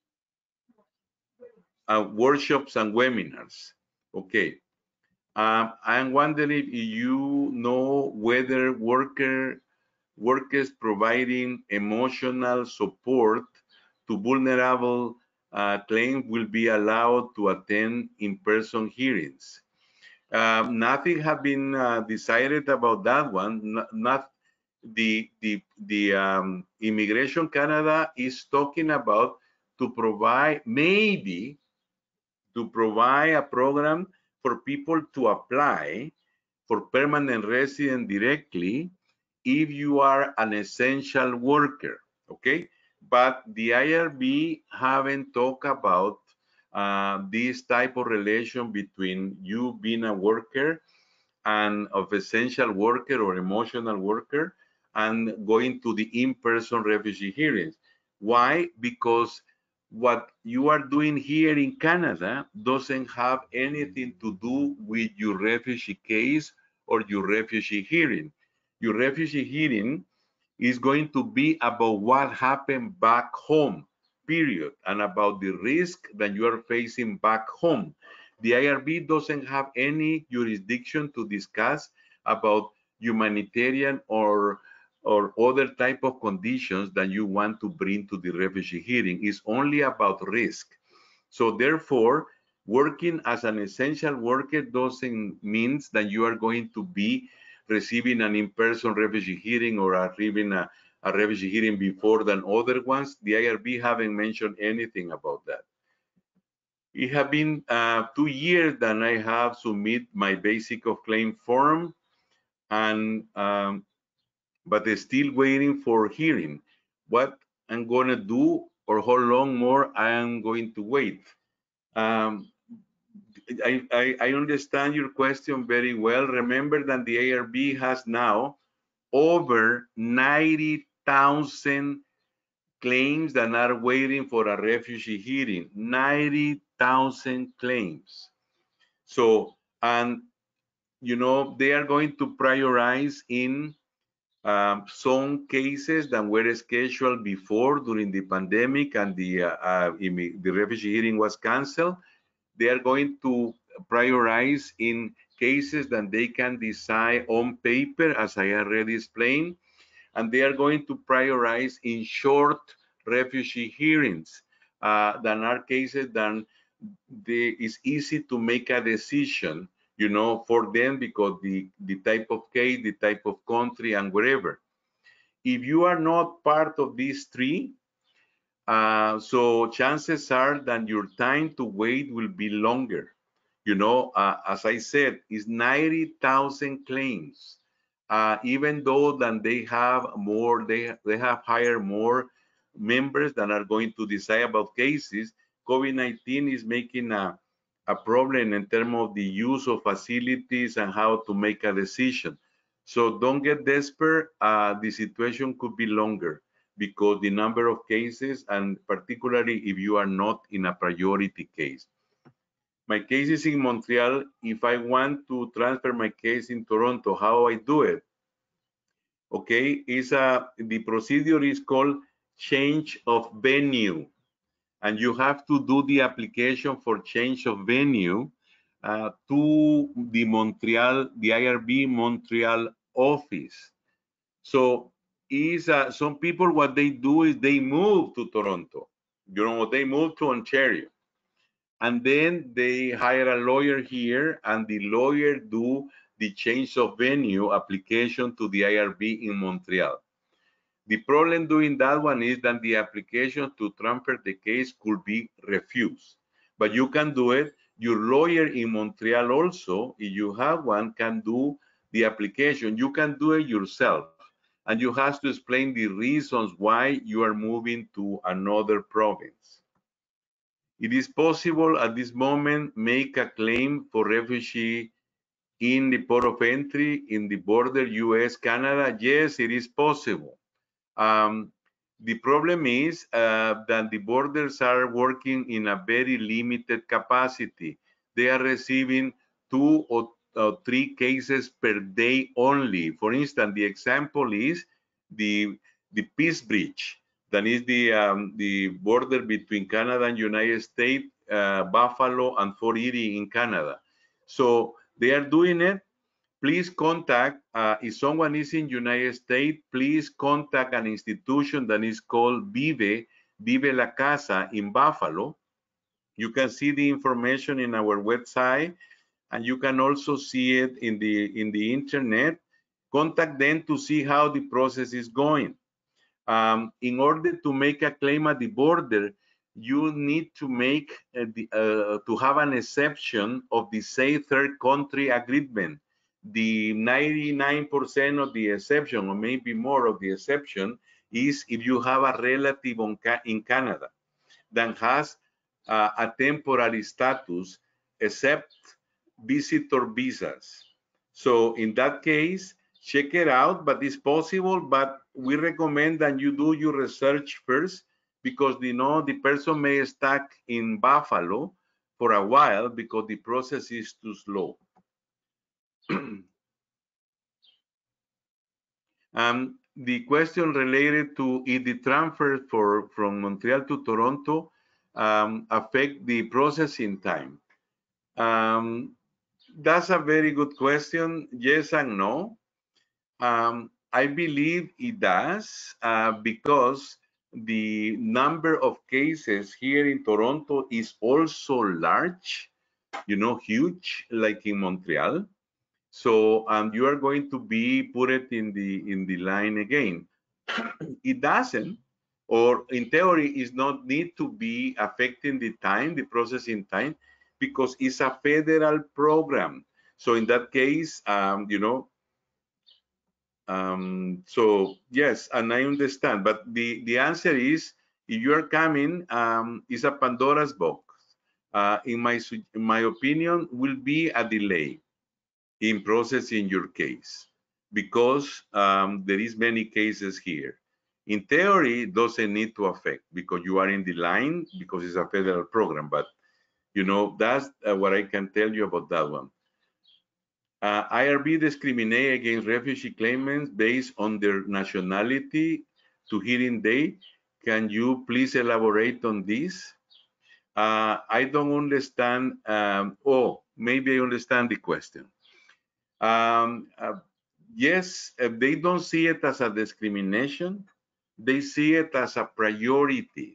workshops and webinars. Okay. I'm wondering if you know whether workers providing emotional support to vulnerable claims will be allowed to attend in-person hearings. Nothing has been decided about that one. Immigration Canada is talking about to provide, maybe to provide a program for people to apply for permanent resident directly if you are an essential worker, okay? But the IRB haven't talked about this type of relation between you being a worker and of essential worker or emotional worker and going to the in-person refugee hearings. Why? Because what you are doing here in Canada doesn't have anything to do with your refugee case or your refugee hearing. Your refugee hearing is going to be about what happened back home, period, and about the risk that you are facing back home. The IRB doesn't have any jurisdiction to discuss about humanitarian or other type of conditions that you want to bring to the refugee hearing. It's only about risk. So therefore, working as an essential worker doesn't mean that you are going to be receiving an in-person refugee hearing or receiving a refugee hearing before than other ones. The IRB haven't mentioned anything about that. It has been 2 years that I have submit my basic of claim form, and but they're still waiting for hearing. What I'm gonna do or how long more I am going to wait. I understand your question very well. Remember that the IRB has now over 90,000 claims that are waiting for a refugee hearing. 90,000 claims. So, and you know, they are going to prioritize in some cases that were scheduled before during the pandemic and the refugee hearing was canceled. They are going to prioritize in cases that they can decide on paper, as I already explained, and they are going to prioritize in short refugee hearings that are cases that it's easy to make a decision, you know, for them because the type of case, the type of country, and wherever. If you are not part of these three, so chances are that your time to wait will be longer. You know, as I said, it's 90,000 claims. Even though then they have more, they have hired more members that are going to decide about cases. COVID-19 is making a problem in terms of the use of facilities and how to make a decision. So don't get desperate. The situation could be longer because the number of cases, and particularly if you are not in a priority case. My case is in Montreal. If I want to transfer my case in Toronto, how I do it? Okay, the procedure is called change of venue, and you have to do the application for change of venue to the IRB Montreal office. So some people, what they do is they move to Toronto, you know, they move to Ontario, and then they hire a lawyer here, and the lawyer do the change of venue application to the IRB in Montreal. The problem doing that one is that the application to transfer the case could be refused, but you can do it. Your lawyer in Montreal also, if you have one, can do the application. You can do it yourself, and you have to explain the reasons why you are moving to another province. It is possible at this moment make a claim for refugee in the port of entry in the border US Canada. Yes, it is possible. The problem is that the borders are working in a very limited capacity. They are receiving 2 or 3 cases per day only. For instance, the example is the Peace Bridge. That is the border between Canada and United States, Buffalo and Fort Erie in Canada. So they are doing it. Please contact, if someone is in United States, please contact an institution that is called Vive La Casa in Buffalo. You can see the information in our website, and you can also see it in the internet. contact them to see how the process is going. In order to make a claim at the border, you need to make to have an exception of the safe third country agreement. The 99% of the exception, or maybe more of the exception, is if you have a relative in Canada that has a temporary status, except visitor visas. So in that case, check it out, but it's possible, but we recommend that you do your research first, because you know the person may stuck in Buffalo for a while because the process is too slow. The question related to if the transfer from Montreal to Toronto affect the processing time. That's a very good question. Yes and no. I believe it does because the number of cases here in Toronto is also large, you know, huge, like in Montreal. So you are going to be put it in the line again. It doesn't, or in theory, is not need to be affecting the time, the processing time, because it's a federal program. So in that case, you know, so yes, and I understand, but the answer is, if you are coming, it's a Pandora's box. In my opinion, will be a delay in processing your case, because there is many cases here. In theory, it doesn't need to affect because you are in the line, because it's a federal program. But you know, that's what I can tell you about that one. IRB discriminate against refugee claimants based on their nationality to hearing day. Can you please elaborate on this? I don't understand. Oh, maybe I understand the question. Yes, they don't see it as a discrimination. They see it as a priority.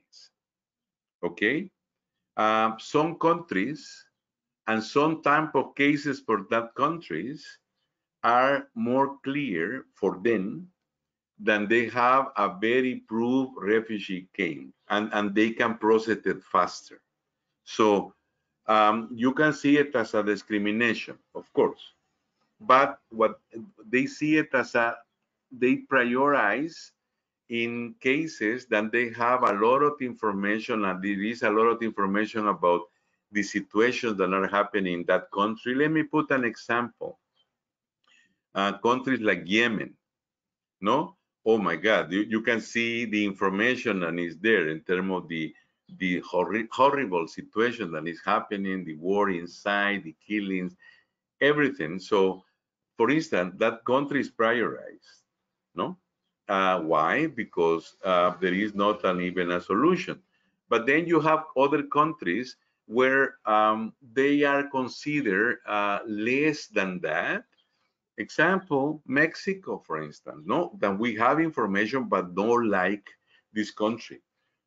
Okay? Some countries and some type of cases for that countries are more clear for them than they have a very proved refugee came, and they can process it faster. So you can see it as a discrimination, of course, but what they see it as they prioritize in cases that they have a lot of information, and there is a lot of information about the situations that are happening in that country. Let me put an example. Countries like Yemen, no? Oh my God, you can see the information and is there in terms of the horrible situation that is happening, the war inside, the killings, everything. So, for instance, that country is prioritized, no? Why? Because there is not even a solution. But then you have other countries where they are considered less than that. Example, Mexico, for instance, no, that we have information but don't like this country.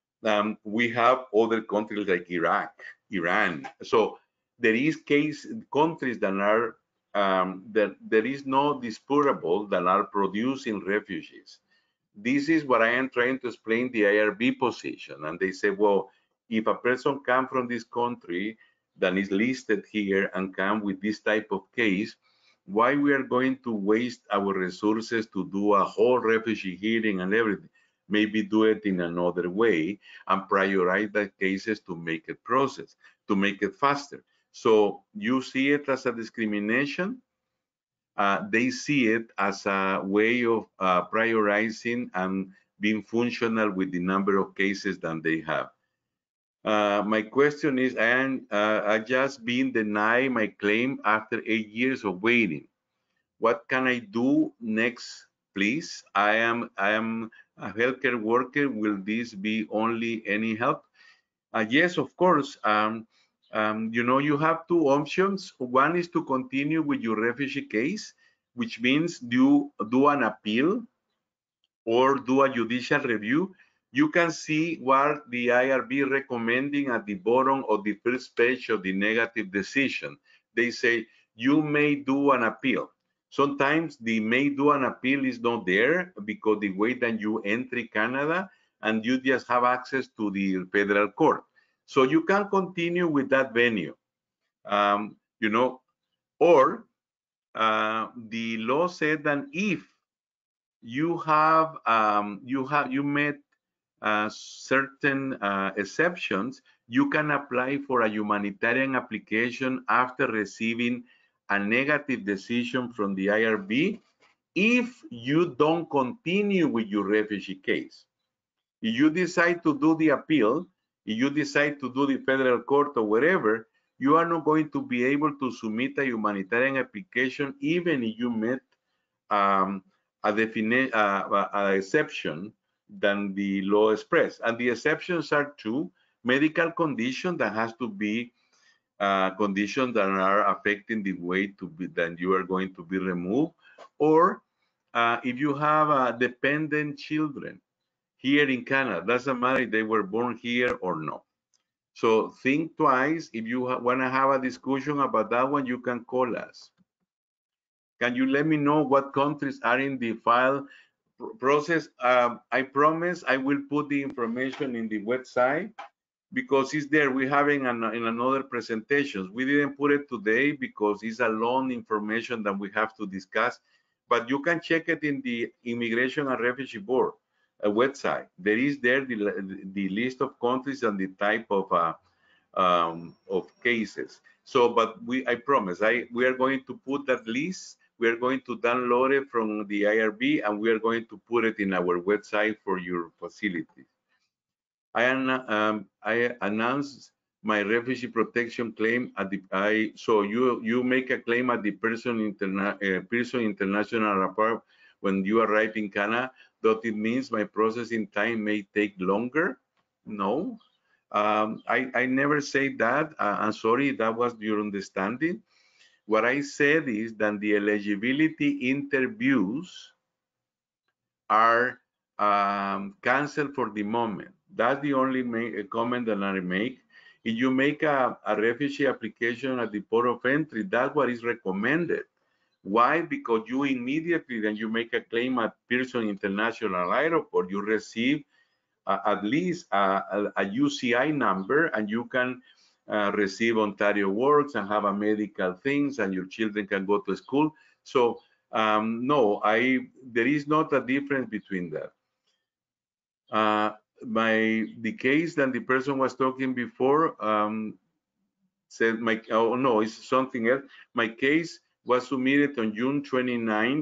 We have other countries like Iraq, Iran. So there is countries that are that there is no disputable that are producing refugees. This is what I am trying to explain the IRB position. And they say, well, if a person come from this country that is listed here and come with this type of case, why we are going to waste our resources to do a whole refugee hearing and everything? Maybe do it in another way and prioritize the cases to make it process, to make it faster. So you see it as a discrimination. They see it as a way of prioritizing and being functional with the number of cases that they have. My question is, I just been denied my claim after 8 years of waiting. What can I do next, please? I am a healthcare worker. Will this be only any help? Yes, of course. You know, you have two options. One is to continue with your refugee case, which means do an appeal or do a judicial review. You can see what the IRB recommending at the bottom of the first page of the negative decision. They say you may do an appeal. Sometimes the may do an appeal is not there because the way that you enter Canada and you just have access to the federal court. So you can continue with that venue, you know, or the law said that if you met certain exceptions, you can apply for a humanitarian application after receiving a negative decision from the IRB if you don't continue with your refugee case. If you decide to do the appeal, if you decide to do the federal court or wherever, you are not going to be able to submit a humanitarian application even if you met a exception than the law expressed. And the exceptions are two: medical condition that has to be conditions that are affecting the way to be that you are going to be removed, or if you have dependent children here in Canada, doesn't matter if they were born here or not. So think twice. If you want to have a discussion about that one, you can call us. Can you let me know what countries are in the file process? I promise I will put the information in the website because it's there. We're having in another presentations. We didn't put it today because it's a long information that we have to discuss, but you can check it in the Immigration and Refugee Board website. There is there the list of countries and the type of cases. So, but I promise, we are going to put that list. We are going to download it from the IRB and we are going to put it in our website for your facility. I announced my refugee protection claim at the so you make a claim at the Pearson International Rapport when you arrive in Canada. Does it means my processing time may take longer? No, I never say that. I'm sorry, that was your understanding. What I said is that the eligibility interviews are canceled for the moment. That's the only comment that I make. If you make a refugee application at the port of entry, that's what is recommended. Why? Because you immediately, then you make a claim at Pearson International Airport, you receive at least a UCI number, and you can receive Ontario Works and have a medical things, and your children can go to school. So no, there is not a difference between that. The case that the person was talking before said oh no, it's something else. My case was submitted on June 29,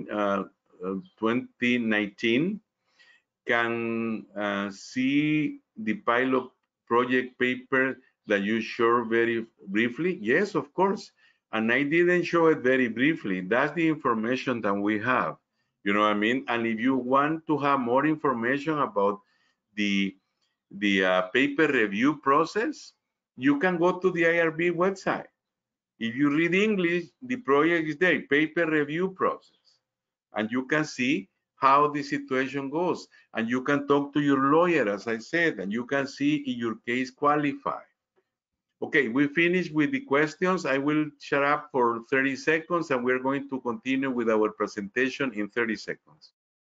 2019. Can see the pilot project paper that you showed very briefly? Yes, of course. And I didn't show it very briefly. That's the information that we have. You know what I mean? And if you want to have more information about the paper review process, you can go to the IRB website. If you read English, the project is there, paper review process. And you can see how the situation goes. And you can talk to your lawyer, as I said, and you can see if your case qualifies. Okay, we finished with the questions. I will shut up for 30 seconds and we're going to continue with our presentation in 30 seconds.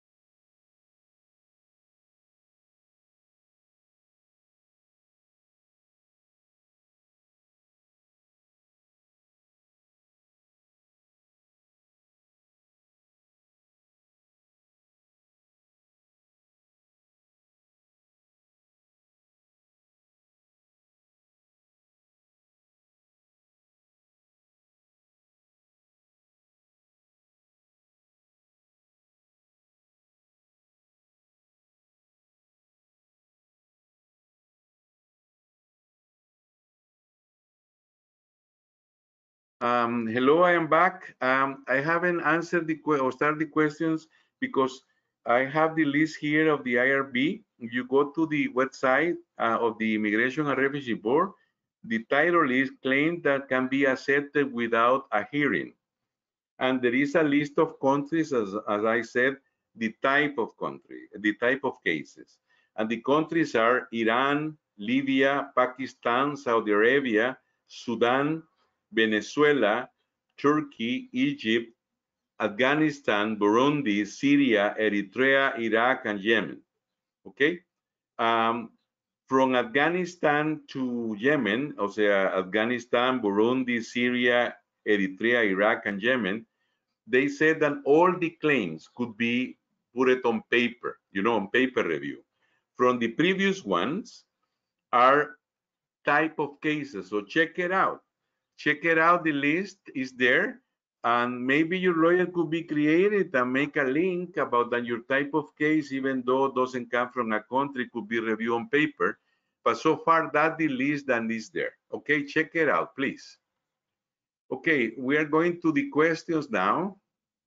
Hello, I am back. I haven't answered or started the questions because I have the list here of the IRB. If you go to the website of the Immigration and Refugee Board, the title is claims that can be accepted without a hearing. And there is a list of countries, as I said, the type of country, the type of cases. And the countries are Iran, Libya, Pakistan, Saudi Arabia, Sudan, Venezuela, Turkey, Egypt, Afghanistan, Burundi, Syria, Eritrea, Iraq, and Yemen. Okay? From Afghanistan to Yemen, o sea, Afghanistan, Burundi, Syria, Eritrea, Iraq, and Yemen, they said that all the claims could be put it on paper, on paper review. From the previous ones are type of cases. So check it out. Check it out. The list is there. And maybe your lawyer could be created and make a link about that your type of case, even though it doesn't come from a country, could be reviewed on paper. But so far, that's the list that is there. Okay, check it out, please. Okay, we are going to the questions now.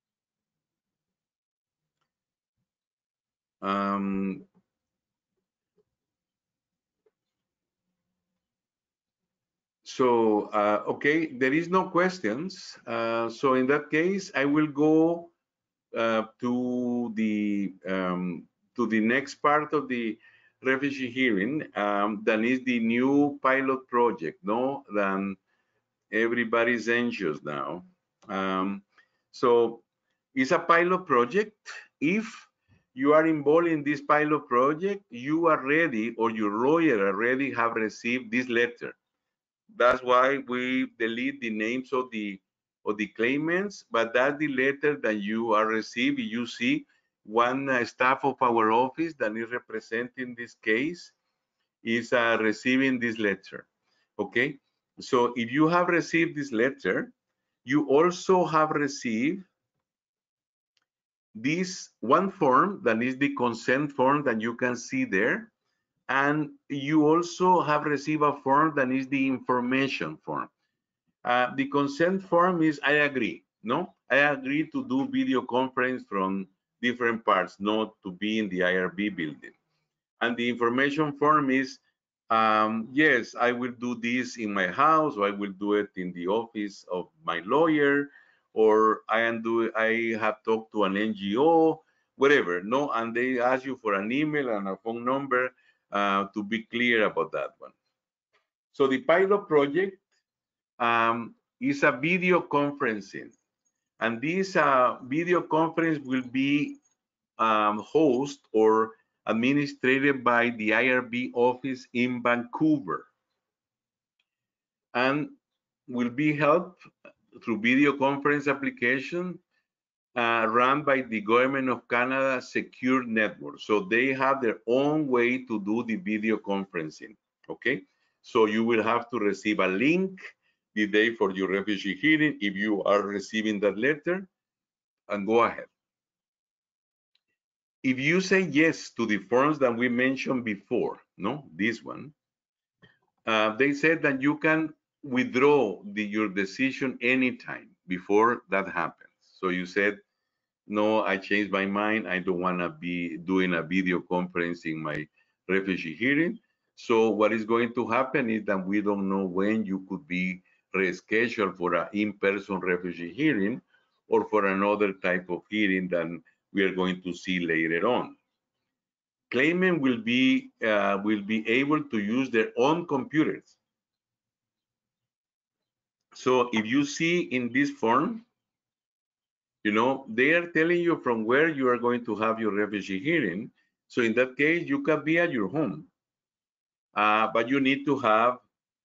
Okay, there is no questions. So in that case, I will go to the next part of the refugee hearing. That is the new pilot project. No, then everybody's anxious now. So it's a pilot project. If you are involved in this pilot project, you are ready, or your lawyer already have received this letter. That's why we delete the names of the claimants, but that's the letter that you are receiving. You see one staff of our office that is representing this case is receiving this letter. Okay, so if you have received this letter, you also have received this one form that is the consent form that you can see there. And you also have received a form that is the information form. The consent form is I agree, no? I agree to do video conference from different parts, not to be in the IRB building. And the information form is, yes, I will do this in my house, or I will do it in the office of my lawyer, or I have talked to an NGO, whatever, no? And they ask you for an email and a phone number to be clear about that one. So the pilot project is a video conferencing, and this video conference will be hosted or administered by the IRB office in Vancouver, and will be held through video conference application run by the Government of Canada Secure Network. So they have their own way to do the video conferencing, okay? So you will have to receive a link the day for your refugee hearing if you are receiving that letter, and go ahead. If you say yes to the forms that we mentioned before, no, this one, they said that you can withdraw your decision anytime before that happens. So you said, no, I changed my mind. I don't want to be doing a video conference in my refugee hearing. So what is going to happen is that we don't know when you could be rescheduled for an in-person refugee hearing or for another type of hearing that we are going to see later on. Claimant will be able to use their own computers. So if you see in this form, they are telling you from where you are going to have your refugee hearing. So in that case, you can be at your home, but you need to have,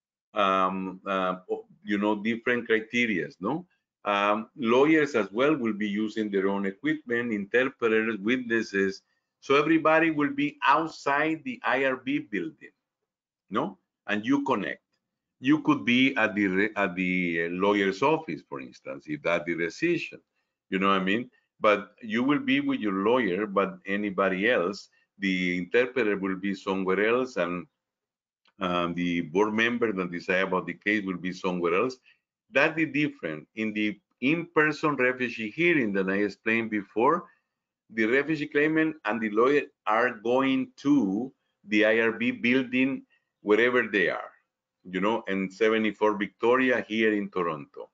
different criteria, no? Lawyers as well will be using their own equipment, interpreters, witnesses. So everybody will be outside the IRB building, no? And you connect. You could be at the lawyer's office, for instance, if that's the decision. You know what I mean? But you will be with your lawyer, but anybody else, the interpreter will be somewhere else, and the board member that decide about the case will be somewhere else. That is different. In the in-person refugee hearing that I explained before, the refugee claimant and the lawyer are going to the IRB building wherever they are, and 74 Victoria here in Toronto.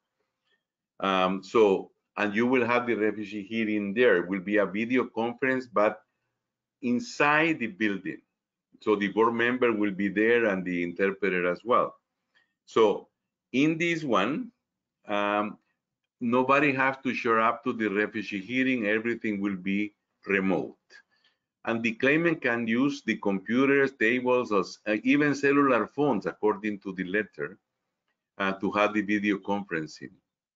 And you will have the refugee hearing there. It will be a video conference, but inside the building. So the board member will be there and the interpreter as well. So in this one, nobody has to show up to the refugee hearing. Everything will be remote. And the claimant can use the computers, tables, or even cellular phones, according to the letter, to have the video conferencing.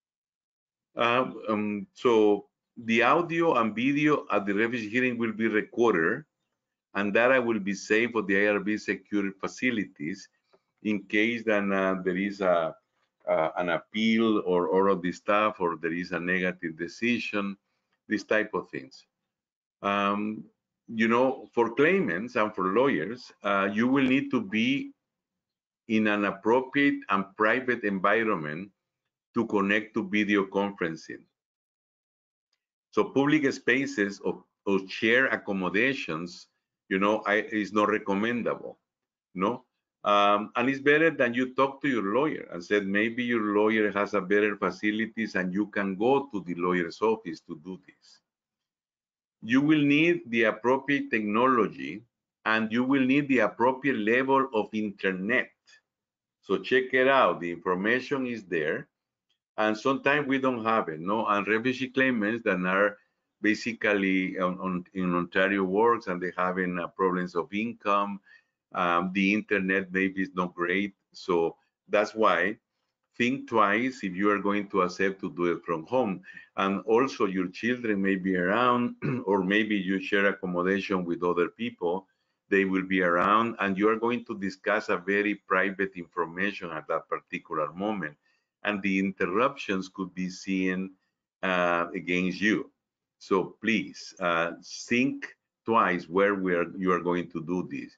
So the audio and video at the refugee hearing will be recorded, and data will be saved for the IRB secured facilities in case then there is an appeal or all of this stuff, or there is a negative decision, this type of things. You know, for claimants and for lawyers, you will need to be in an appropriate and private environment to connect to video conferencing. So public spaces or share accommodations, you know, is not recommendable, no? And it's better than you talk to your lawyer and said maybe your lawyer has a better facilities and you can go to the lawyer's office to do this. You will need the appropriate technology and you will need the appropriate level of internet. So check it out. The information is there. And sometimes we don't have it, no? And refugee claimants that are basically in Ontario works and they're having problems of income. The internet maybe is not great. So that's why think twice if you are going to accept to do it from home. And also your children may be around, or maybe you share accommodation with other people. They will be around and you are going to discuss a very private information at that particular moment. And the interruptions could be seen against you. So please think twice where you are going to do this.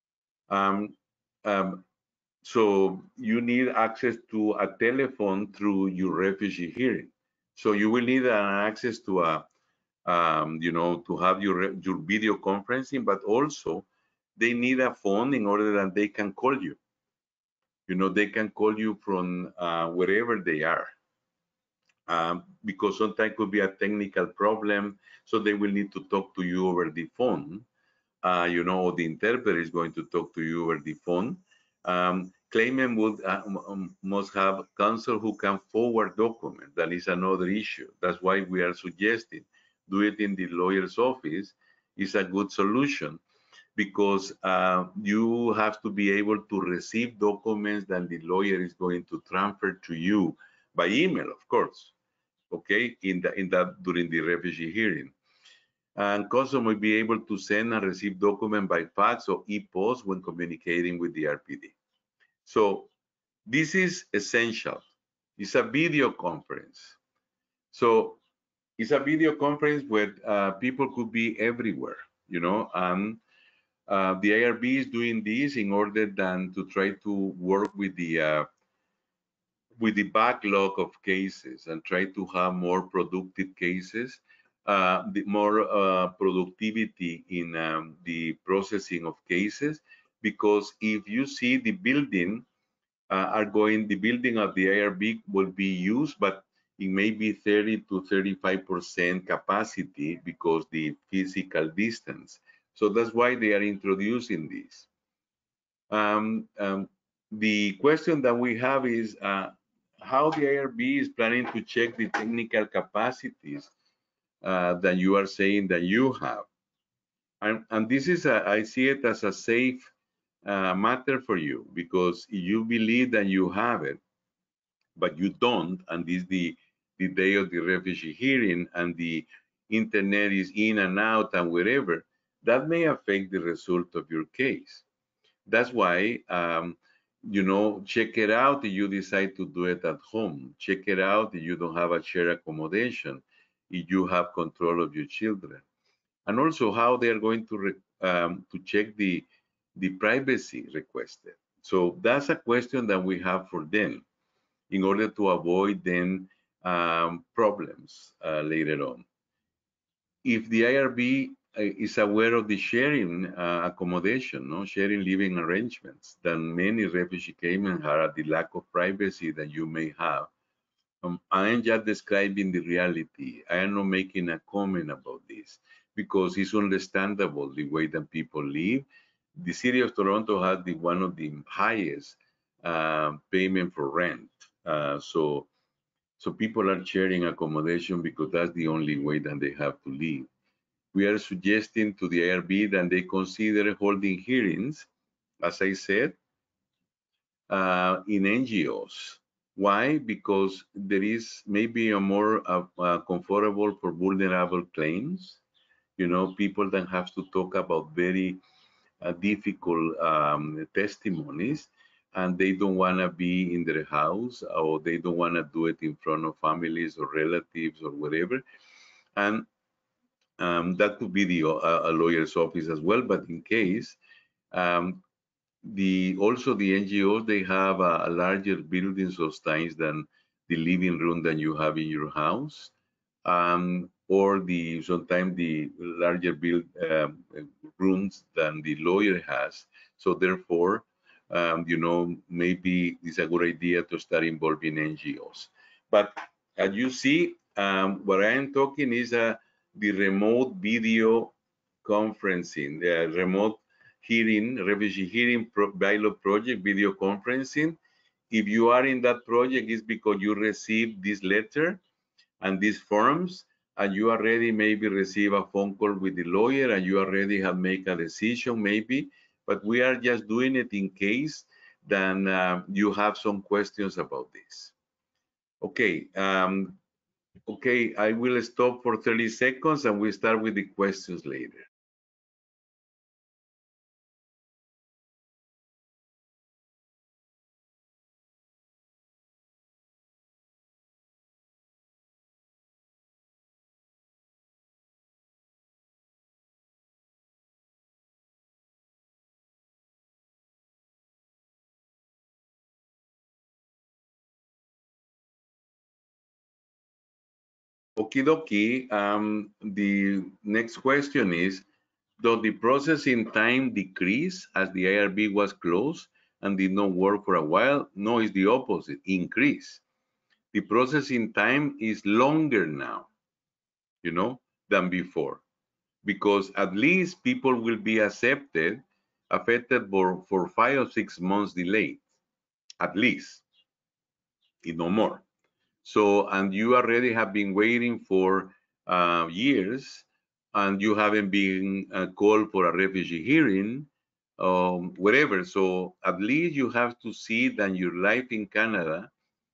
So you need access to a telephone through your refugee hearing. So you will need an access to a, you know, to have your video conferencing, but also they need a phone in order that they can call you. You know, they can call you from wherever they are. Because sometimes could be a technical problem, so they will need to talk to you over the phone. You know, the interpreter is going to talk to you over the phone. Claimant would must have counsel who can forward documents. That is another issue. That's why we are suggesting do it in the lawyer's office is a good solution, because you have to be able to receive documents that the lawyer is going to transfer to you by email, of course. Okay, in that during the refugee hearing. And counsel will be able to send and receive document by fax or e-post when communicating with the RPD. So this is essential. It's a video conference. So it's a video conference where people could be everywhere, you know, and the IRB is doing this in order then to try to work with the backlog of cases and try to have more productive cases, the more productivity in the processing of cases. Because if you see the building the building of the IRB will be used, but it may be 30 to 35% capacity because the physical distance. So that's why they are introducing this. The question that we have is how the IRB is planning to check the technical capacities that you are saying that you have. And this is, I see it as a safe matter for you, because if you believe that you have it, but you don't, and this is the day of the refugee hearing, and the internet is in and out and wherever, that may affect the result of your case. That's why, you know, check it out if you decide to do it at home. Check it out if you don't have a shared accommodation, if you have control of your children. And also how they are going to check the privacy requested. So that's a question that we have for them in order to avoid then problems later on. If the IRB is aware of the sharing accommodation, no sharing living arrangements, then many refugee claimants have the lack of privacy that you may have. I am just describing the reality. I am not making a comment about this, because it's understandable the way that people live. The city of Toronto has one of the highest payment for rent. So So people are sharing accommodation because that's the only way that they have to live. We are suggesting to the IRB that they consider holding hearings, as I said, in NGOs. Why? Because there is maybe a more comfortable for vulnerable claims. You know, people that have to talk about very difficult testimonies, and they don't want to be in their house, or they don't want to do it in front of families or relatives or whatever. And that could be a lawyer's office as well. But in case, um, also the NGOs, they have a larger building sometimes than the living room that you have in your house, or sometimes the larger rooms than the lawyer has. So therefore, maybe it's a good idea to start involving NGOs. But as you see, what I am talking is the remote video conferencing, the remote hearing, refugee hearing pilot project, video conferencing. If you are in that project, it's because you received this letter and these forms, and you already maybe receive a phone call with the lawyer, and you already have made a decision maybe, but we are just doing it in case then you have some questions about this. Okay, okay, I will stop for 30 seconds and we start with the questions later. Okie dokie. The next question is, does the processing time decrease as the IRB was closed and did not work for a while? No, it's the opposite, increase. The processing time is longer now, than before, because at least people will be affected for 5 or 6 months delayed, at least, if no more. So, and you already have been waiting for years, and you haven't been called for a refugee hearing, whatever. So at least you have to see that your life in Canada,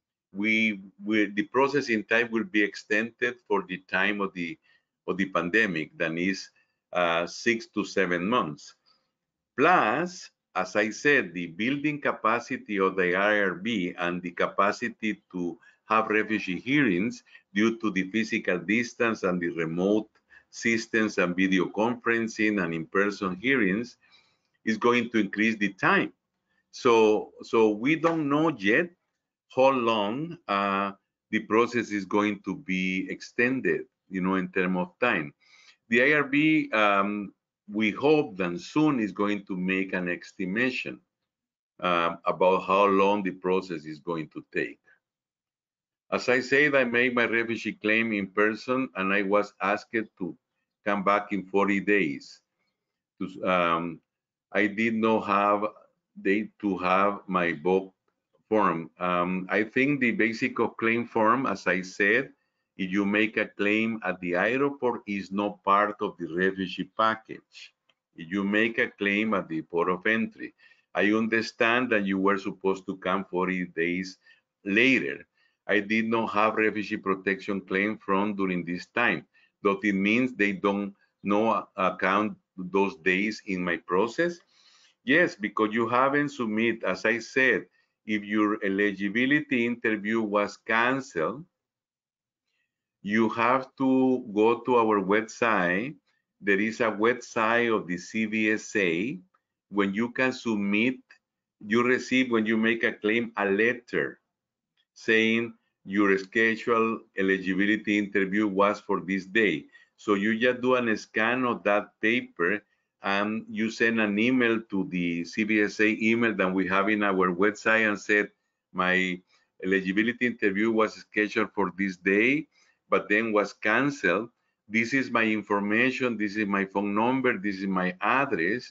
the processing time will be extended for the time of the pandemic, that is 6 to 7 months. Plus, as I said, the building capacity of the IRB and the capacity to have refugee hearings due to the physical distance and the remote systems and video conferencing and in-person hearings is going to increase the time. So we don't know yet how long the process is going to be extended, in terms of time. The IRB, we hope that soon is going to make an estimation about how long the process is going to take. As I said, I made my refugee claim in person, and I was asked to come back in 40 days. I did not have to have my book form. I think the basic of claim form, as I said, if you make a claim at the airport, is not part of the refugee package. If you make a claim at the port of entry, I understand that you were supposed to come 40 days later. I did not have refugee protection claim from during this time. Does it means they don't account those days in my process? Yes, because you haven't submitted, as I said, if your eligibility interview was canceled, you have to go to our website. There is a website of the CVSA when you can submit, you receive, when you make a claim, a letter saying your scheduled eligibility interview was for this day. So you just do a scan of that paper and you send an email to the CVSA email that we have in our website and said, my eligibility interview was scheduled for this day, but then was canceled. This is my information. This is my phone number. This is my address.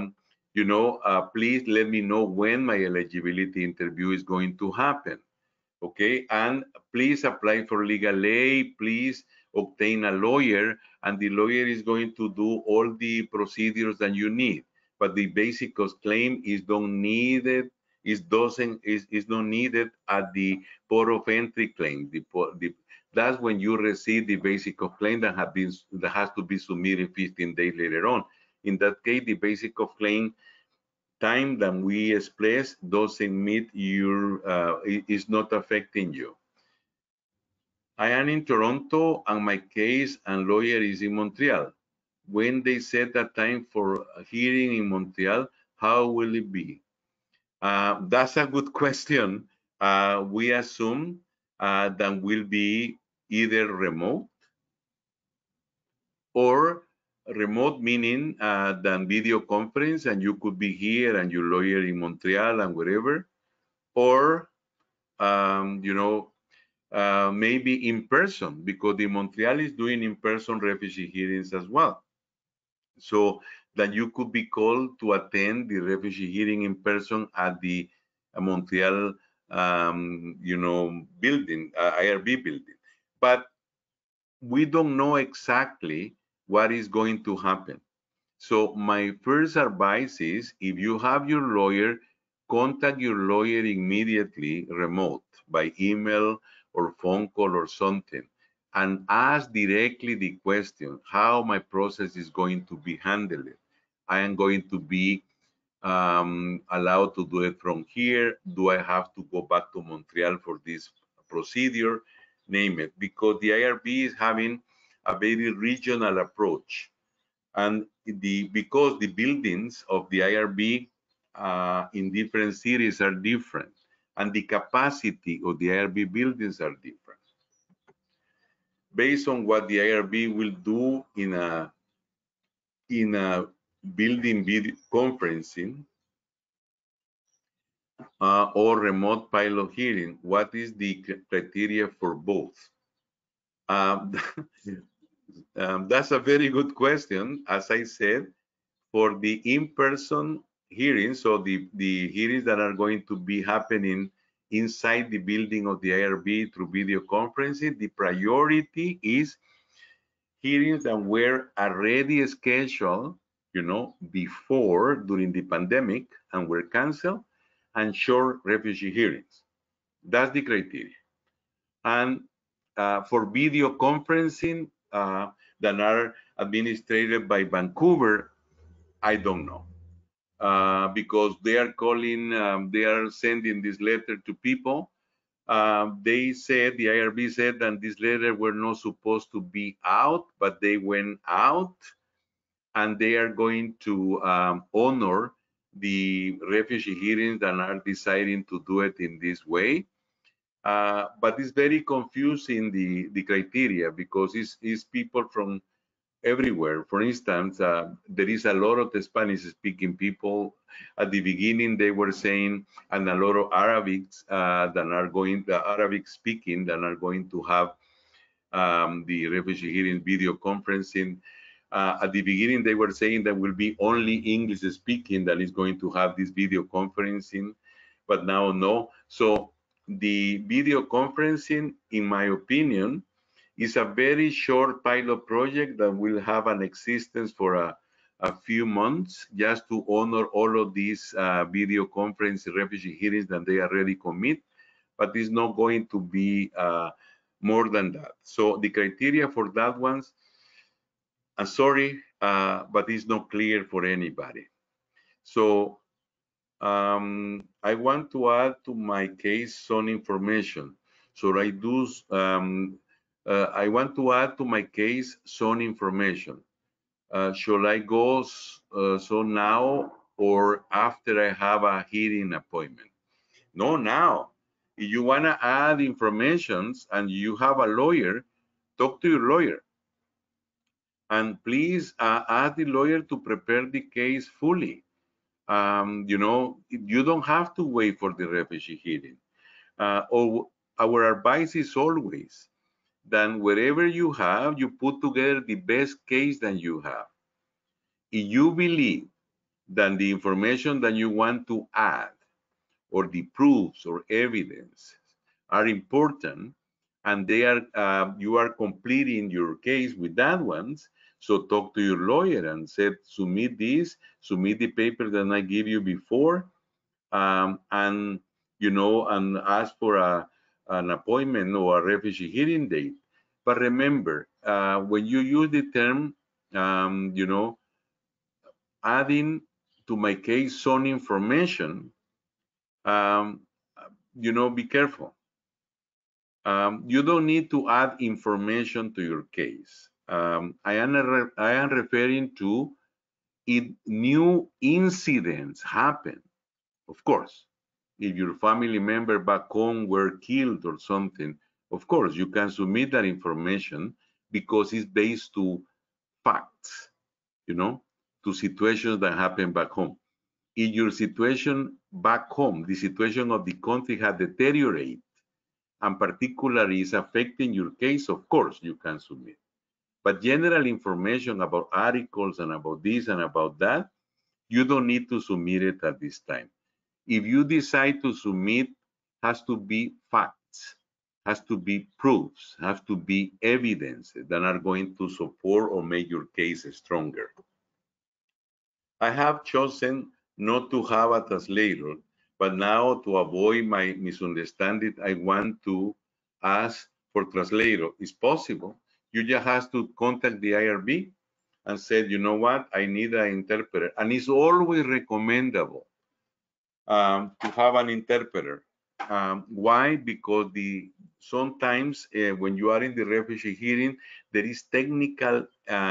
Please let me know when my eligibility interview is going to happen. Okay, and please apply for legal aid, please obtain a lawyer, and the lawyer is going to do all the procedures that you need. But the basic cost claim is don't needed, is not needed at the port of entry claim. That's when you receive the basic of claim that has to be submitted 15 days later on. In that case, the basic of claim time that we express doesn't meet your, is not affecting you. I am in Toronto and my case and lawyer is in Montreal. When they set a time for a hearing in Montreal, how will it be? That's a good question. We assume that will be either remote or remote meaning than video conference, and you could be here and your lawyer in Montreal and wherever, or maybe in person, because the Montreal is doing in-person refugee hearings as well. So that you could be called to attend the refugee hearing in person at the Montreal, building, IRB building. But we don't know exactly what is going to happen. So my first advice is, if you have your lawyer, contact your lawyer immediately remote by email or phone call or something, and ask directly the question, how my process is going to be handled. I am going to be allowed to do it from here. Do I have to go back to Montreal for this procedure? Name it, because the IRB is having a very regional approach. And because the buildings of the IRB in different cities are different, and the capacity of the IRB buildings are different. Based on what the IRB will do in a building video conferencing or remote pilot hearing, what is the criteria for both? That's a very good question. As I said, for the in-person hearings, so the hearings that are going to be happening inside the building of the IRB through video conferencing, the priority is hearings that were already scheduled, before, during the pandemic, and were canceled, and short refugee hearings. That's the criteria. And for video conferencing that are administered by Vancouver, I don't know. Because they are calling, they are sending this letter to people. They said, the IRB said that this letter were not supposed to be out, but they went out, and they are going to honor the refugee hearings that are deciding to do it in this way. But it's very confusing, the criteria, because it's people from everywhere. For instance, there is a lot of the Spanish-speaking people. At the beginning, they were saying, and a lot of Arabics Arabic-speaking that are going to have the refugee hearing video conferencing. At the beginning, they were saying that will be only English-speaking that is going to have this video conferencing, but now no. So the video conferencing, in my opinion, is a very short pilot project that will have an existence for a few months, just to honor all of these video conference refugee hearings that they already commit, but it's not going to be more than that. So the criteria for that ones, I'm sorry, but it's not clear for anybody. So I want to add to my case some information. So I want to add to my case some information. Should I go so now or after I have a hearing appointment? No, now. If you want to add informations and you have a lawyer, talk to your lawyer. And please ask the lawyer to prepare the case fully. You don't have to wait for the refugee hearing. Or our advice is always that wherever you have, you put together the best case that you have. If you believe that the information that you want to add, or the proofs or evidence, are important, and they are you are completing your case with that ones. So talk to your lawyer and say, submit this, submit the paper that I give you before, and and ask for an appointment or a refugee hearing date. But remember, when you use the term, adding to my case some information, be careful. You don't need to add information to your case. I am referring to if new incidents happen. Of course, if your family member back home were killed or something, of course, you can submit that information because it's based to facts, to situations that happen back home. If your situation back home, the situation of the country has deteriorated, and particularly is affecting your case, of course, you can submit. But general information about articles and about this and about that, you don't need to submit it at this time. If you decide to submit, has to be facts, has to be proofs, has to be evidence that are going to support or make your case stronger. I have chosen not to have a translator, but now to avoid my misunderstanding, I want to ask for translator. It's possible. You just have to contact the IRB and say, you know what, I need an interpreter. And it's always recommendable to have an interpreter. Why? Because sometimes when you are in the refugee hearing, there is technical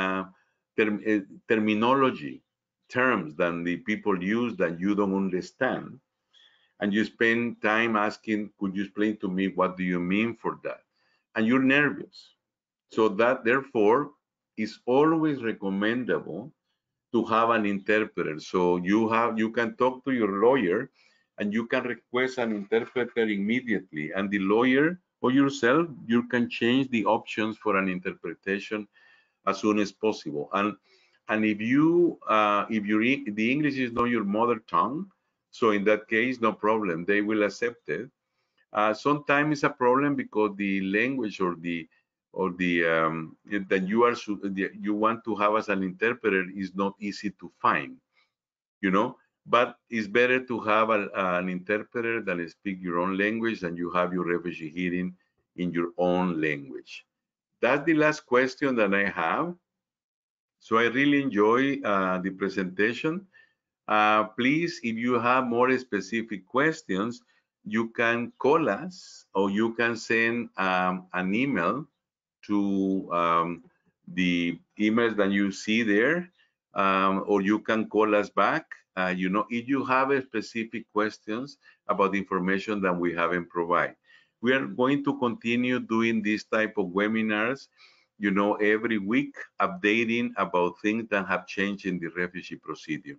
terminology, terms that the people use that you don't understand. And you spend time asking, could you explain to me what do you mean for that? And you're nervous. So that therefore is always recommendable to have an interpreter. So you can talk to your lawyer and you can request an interpreter immediately, and the lawyer or yourself, you can change the options for an interpretation as soon as possible. And if the English is not your mother tongue, so in that case, no problem, they will accept it. Sometimes it's a problem because the language or the that you want to have as an interpreter is not easy to find, but it's better to have an interpreter that speaks your own language than you have your refugee hearing in your own language. That's the last question that I have. So I really enjoy the presentation. Please, if you have more specific questions, you can call us or you can send an email to the emails that you see there, or you can call us back. If you have specific questions about the information that we haven't provided. We are going to continue doing this type of webinars, every week, updating about things that have changed in the refugee procedure.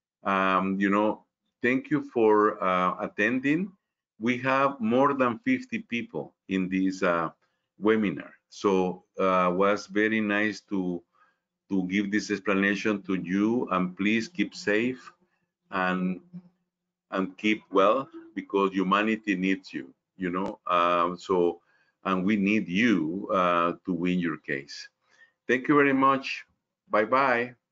Thank you for attending. We have more than 50 people in this webinar. So it was very nice to give this explanation to you, and please keep safe and keep well, because humanity needs you, and we need you to win your case. Thank you very much. Bye-bye.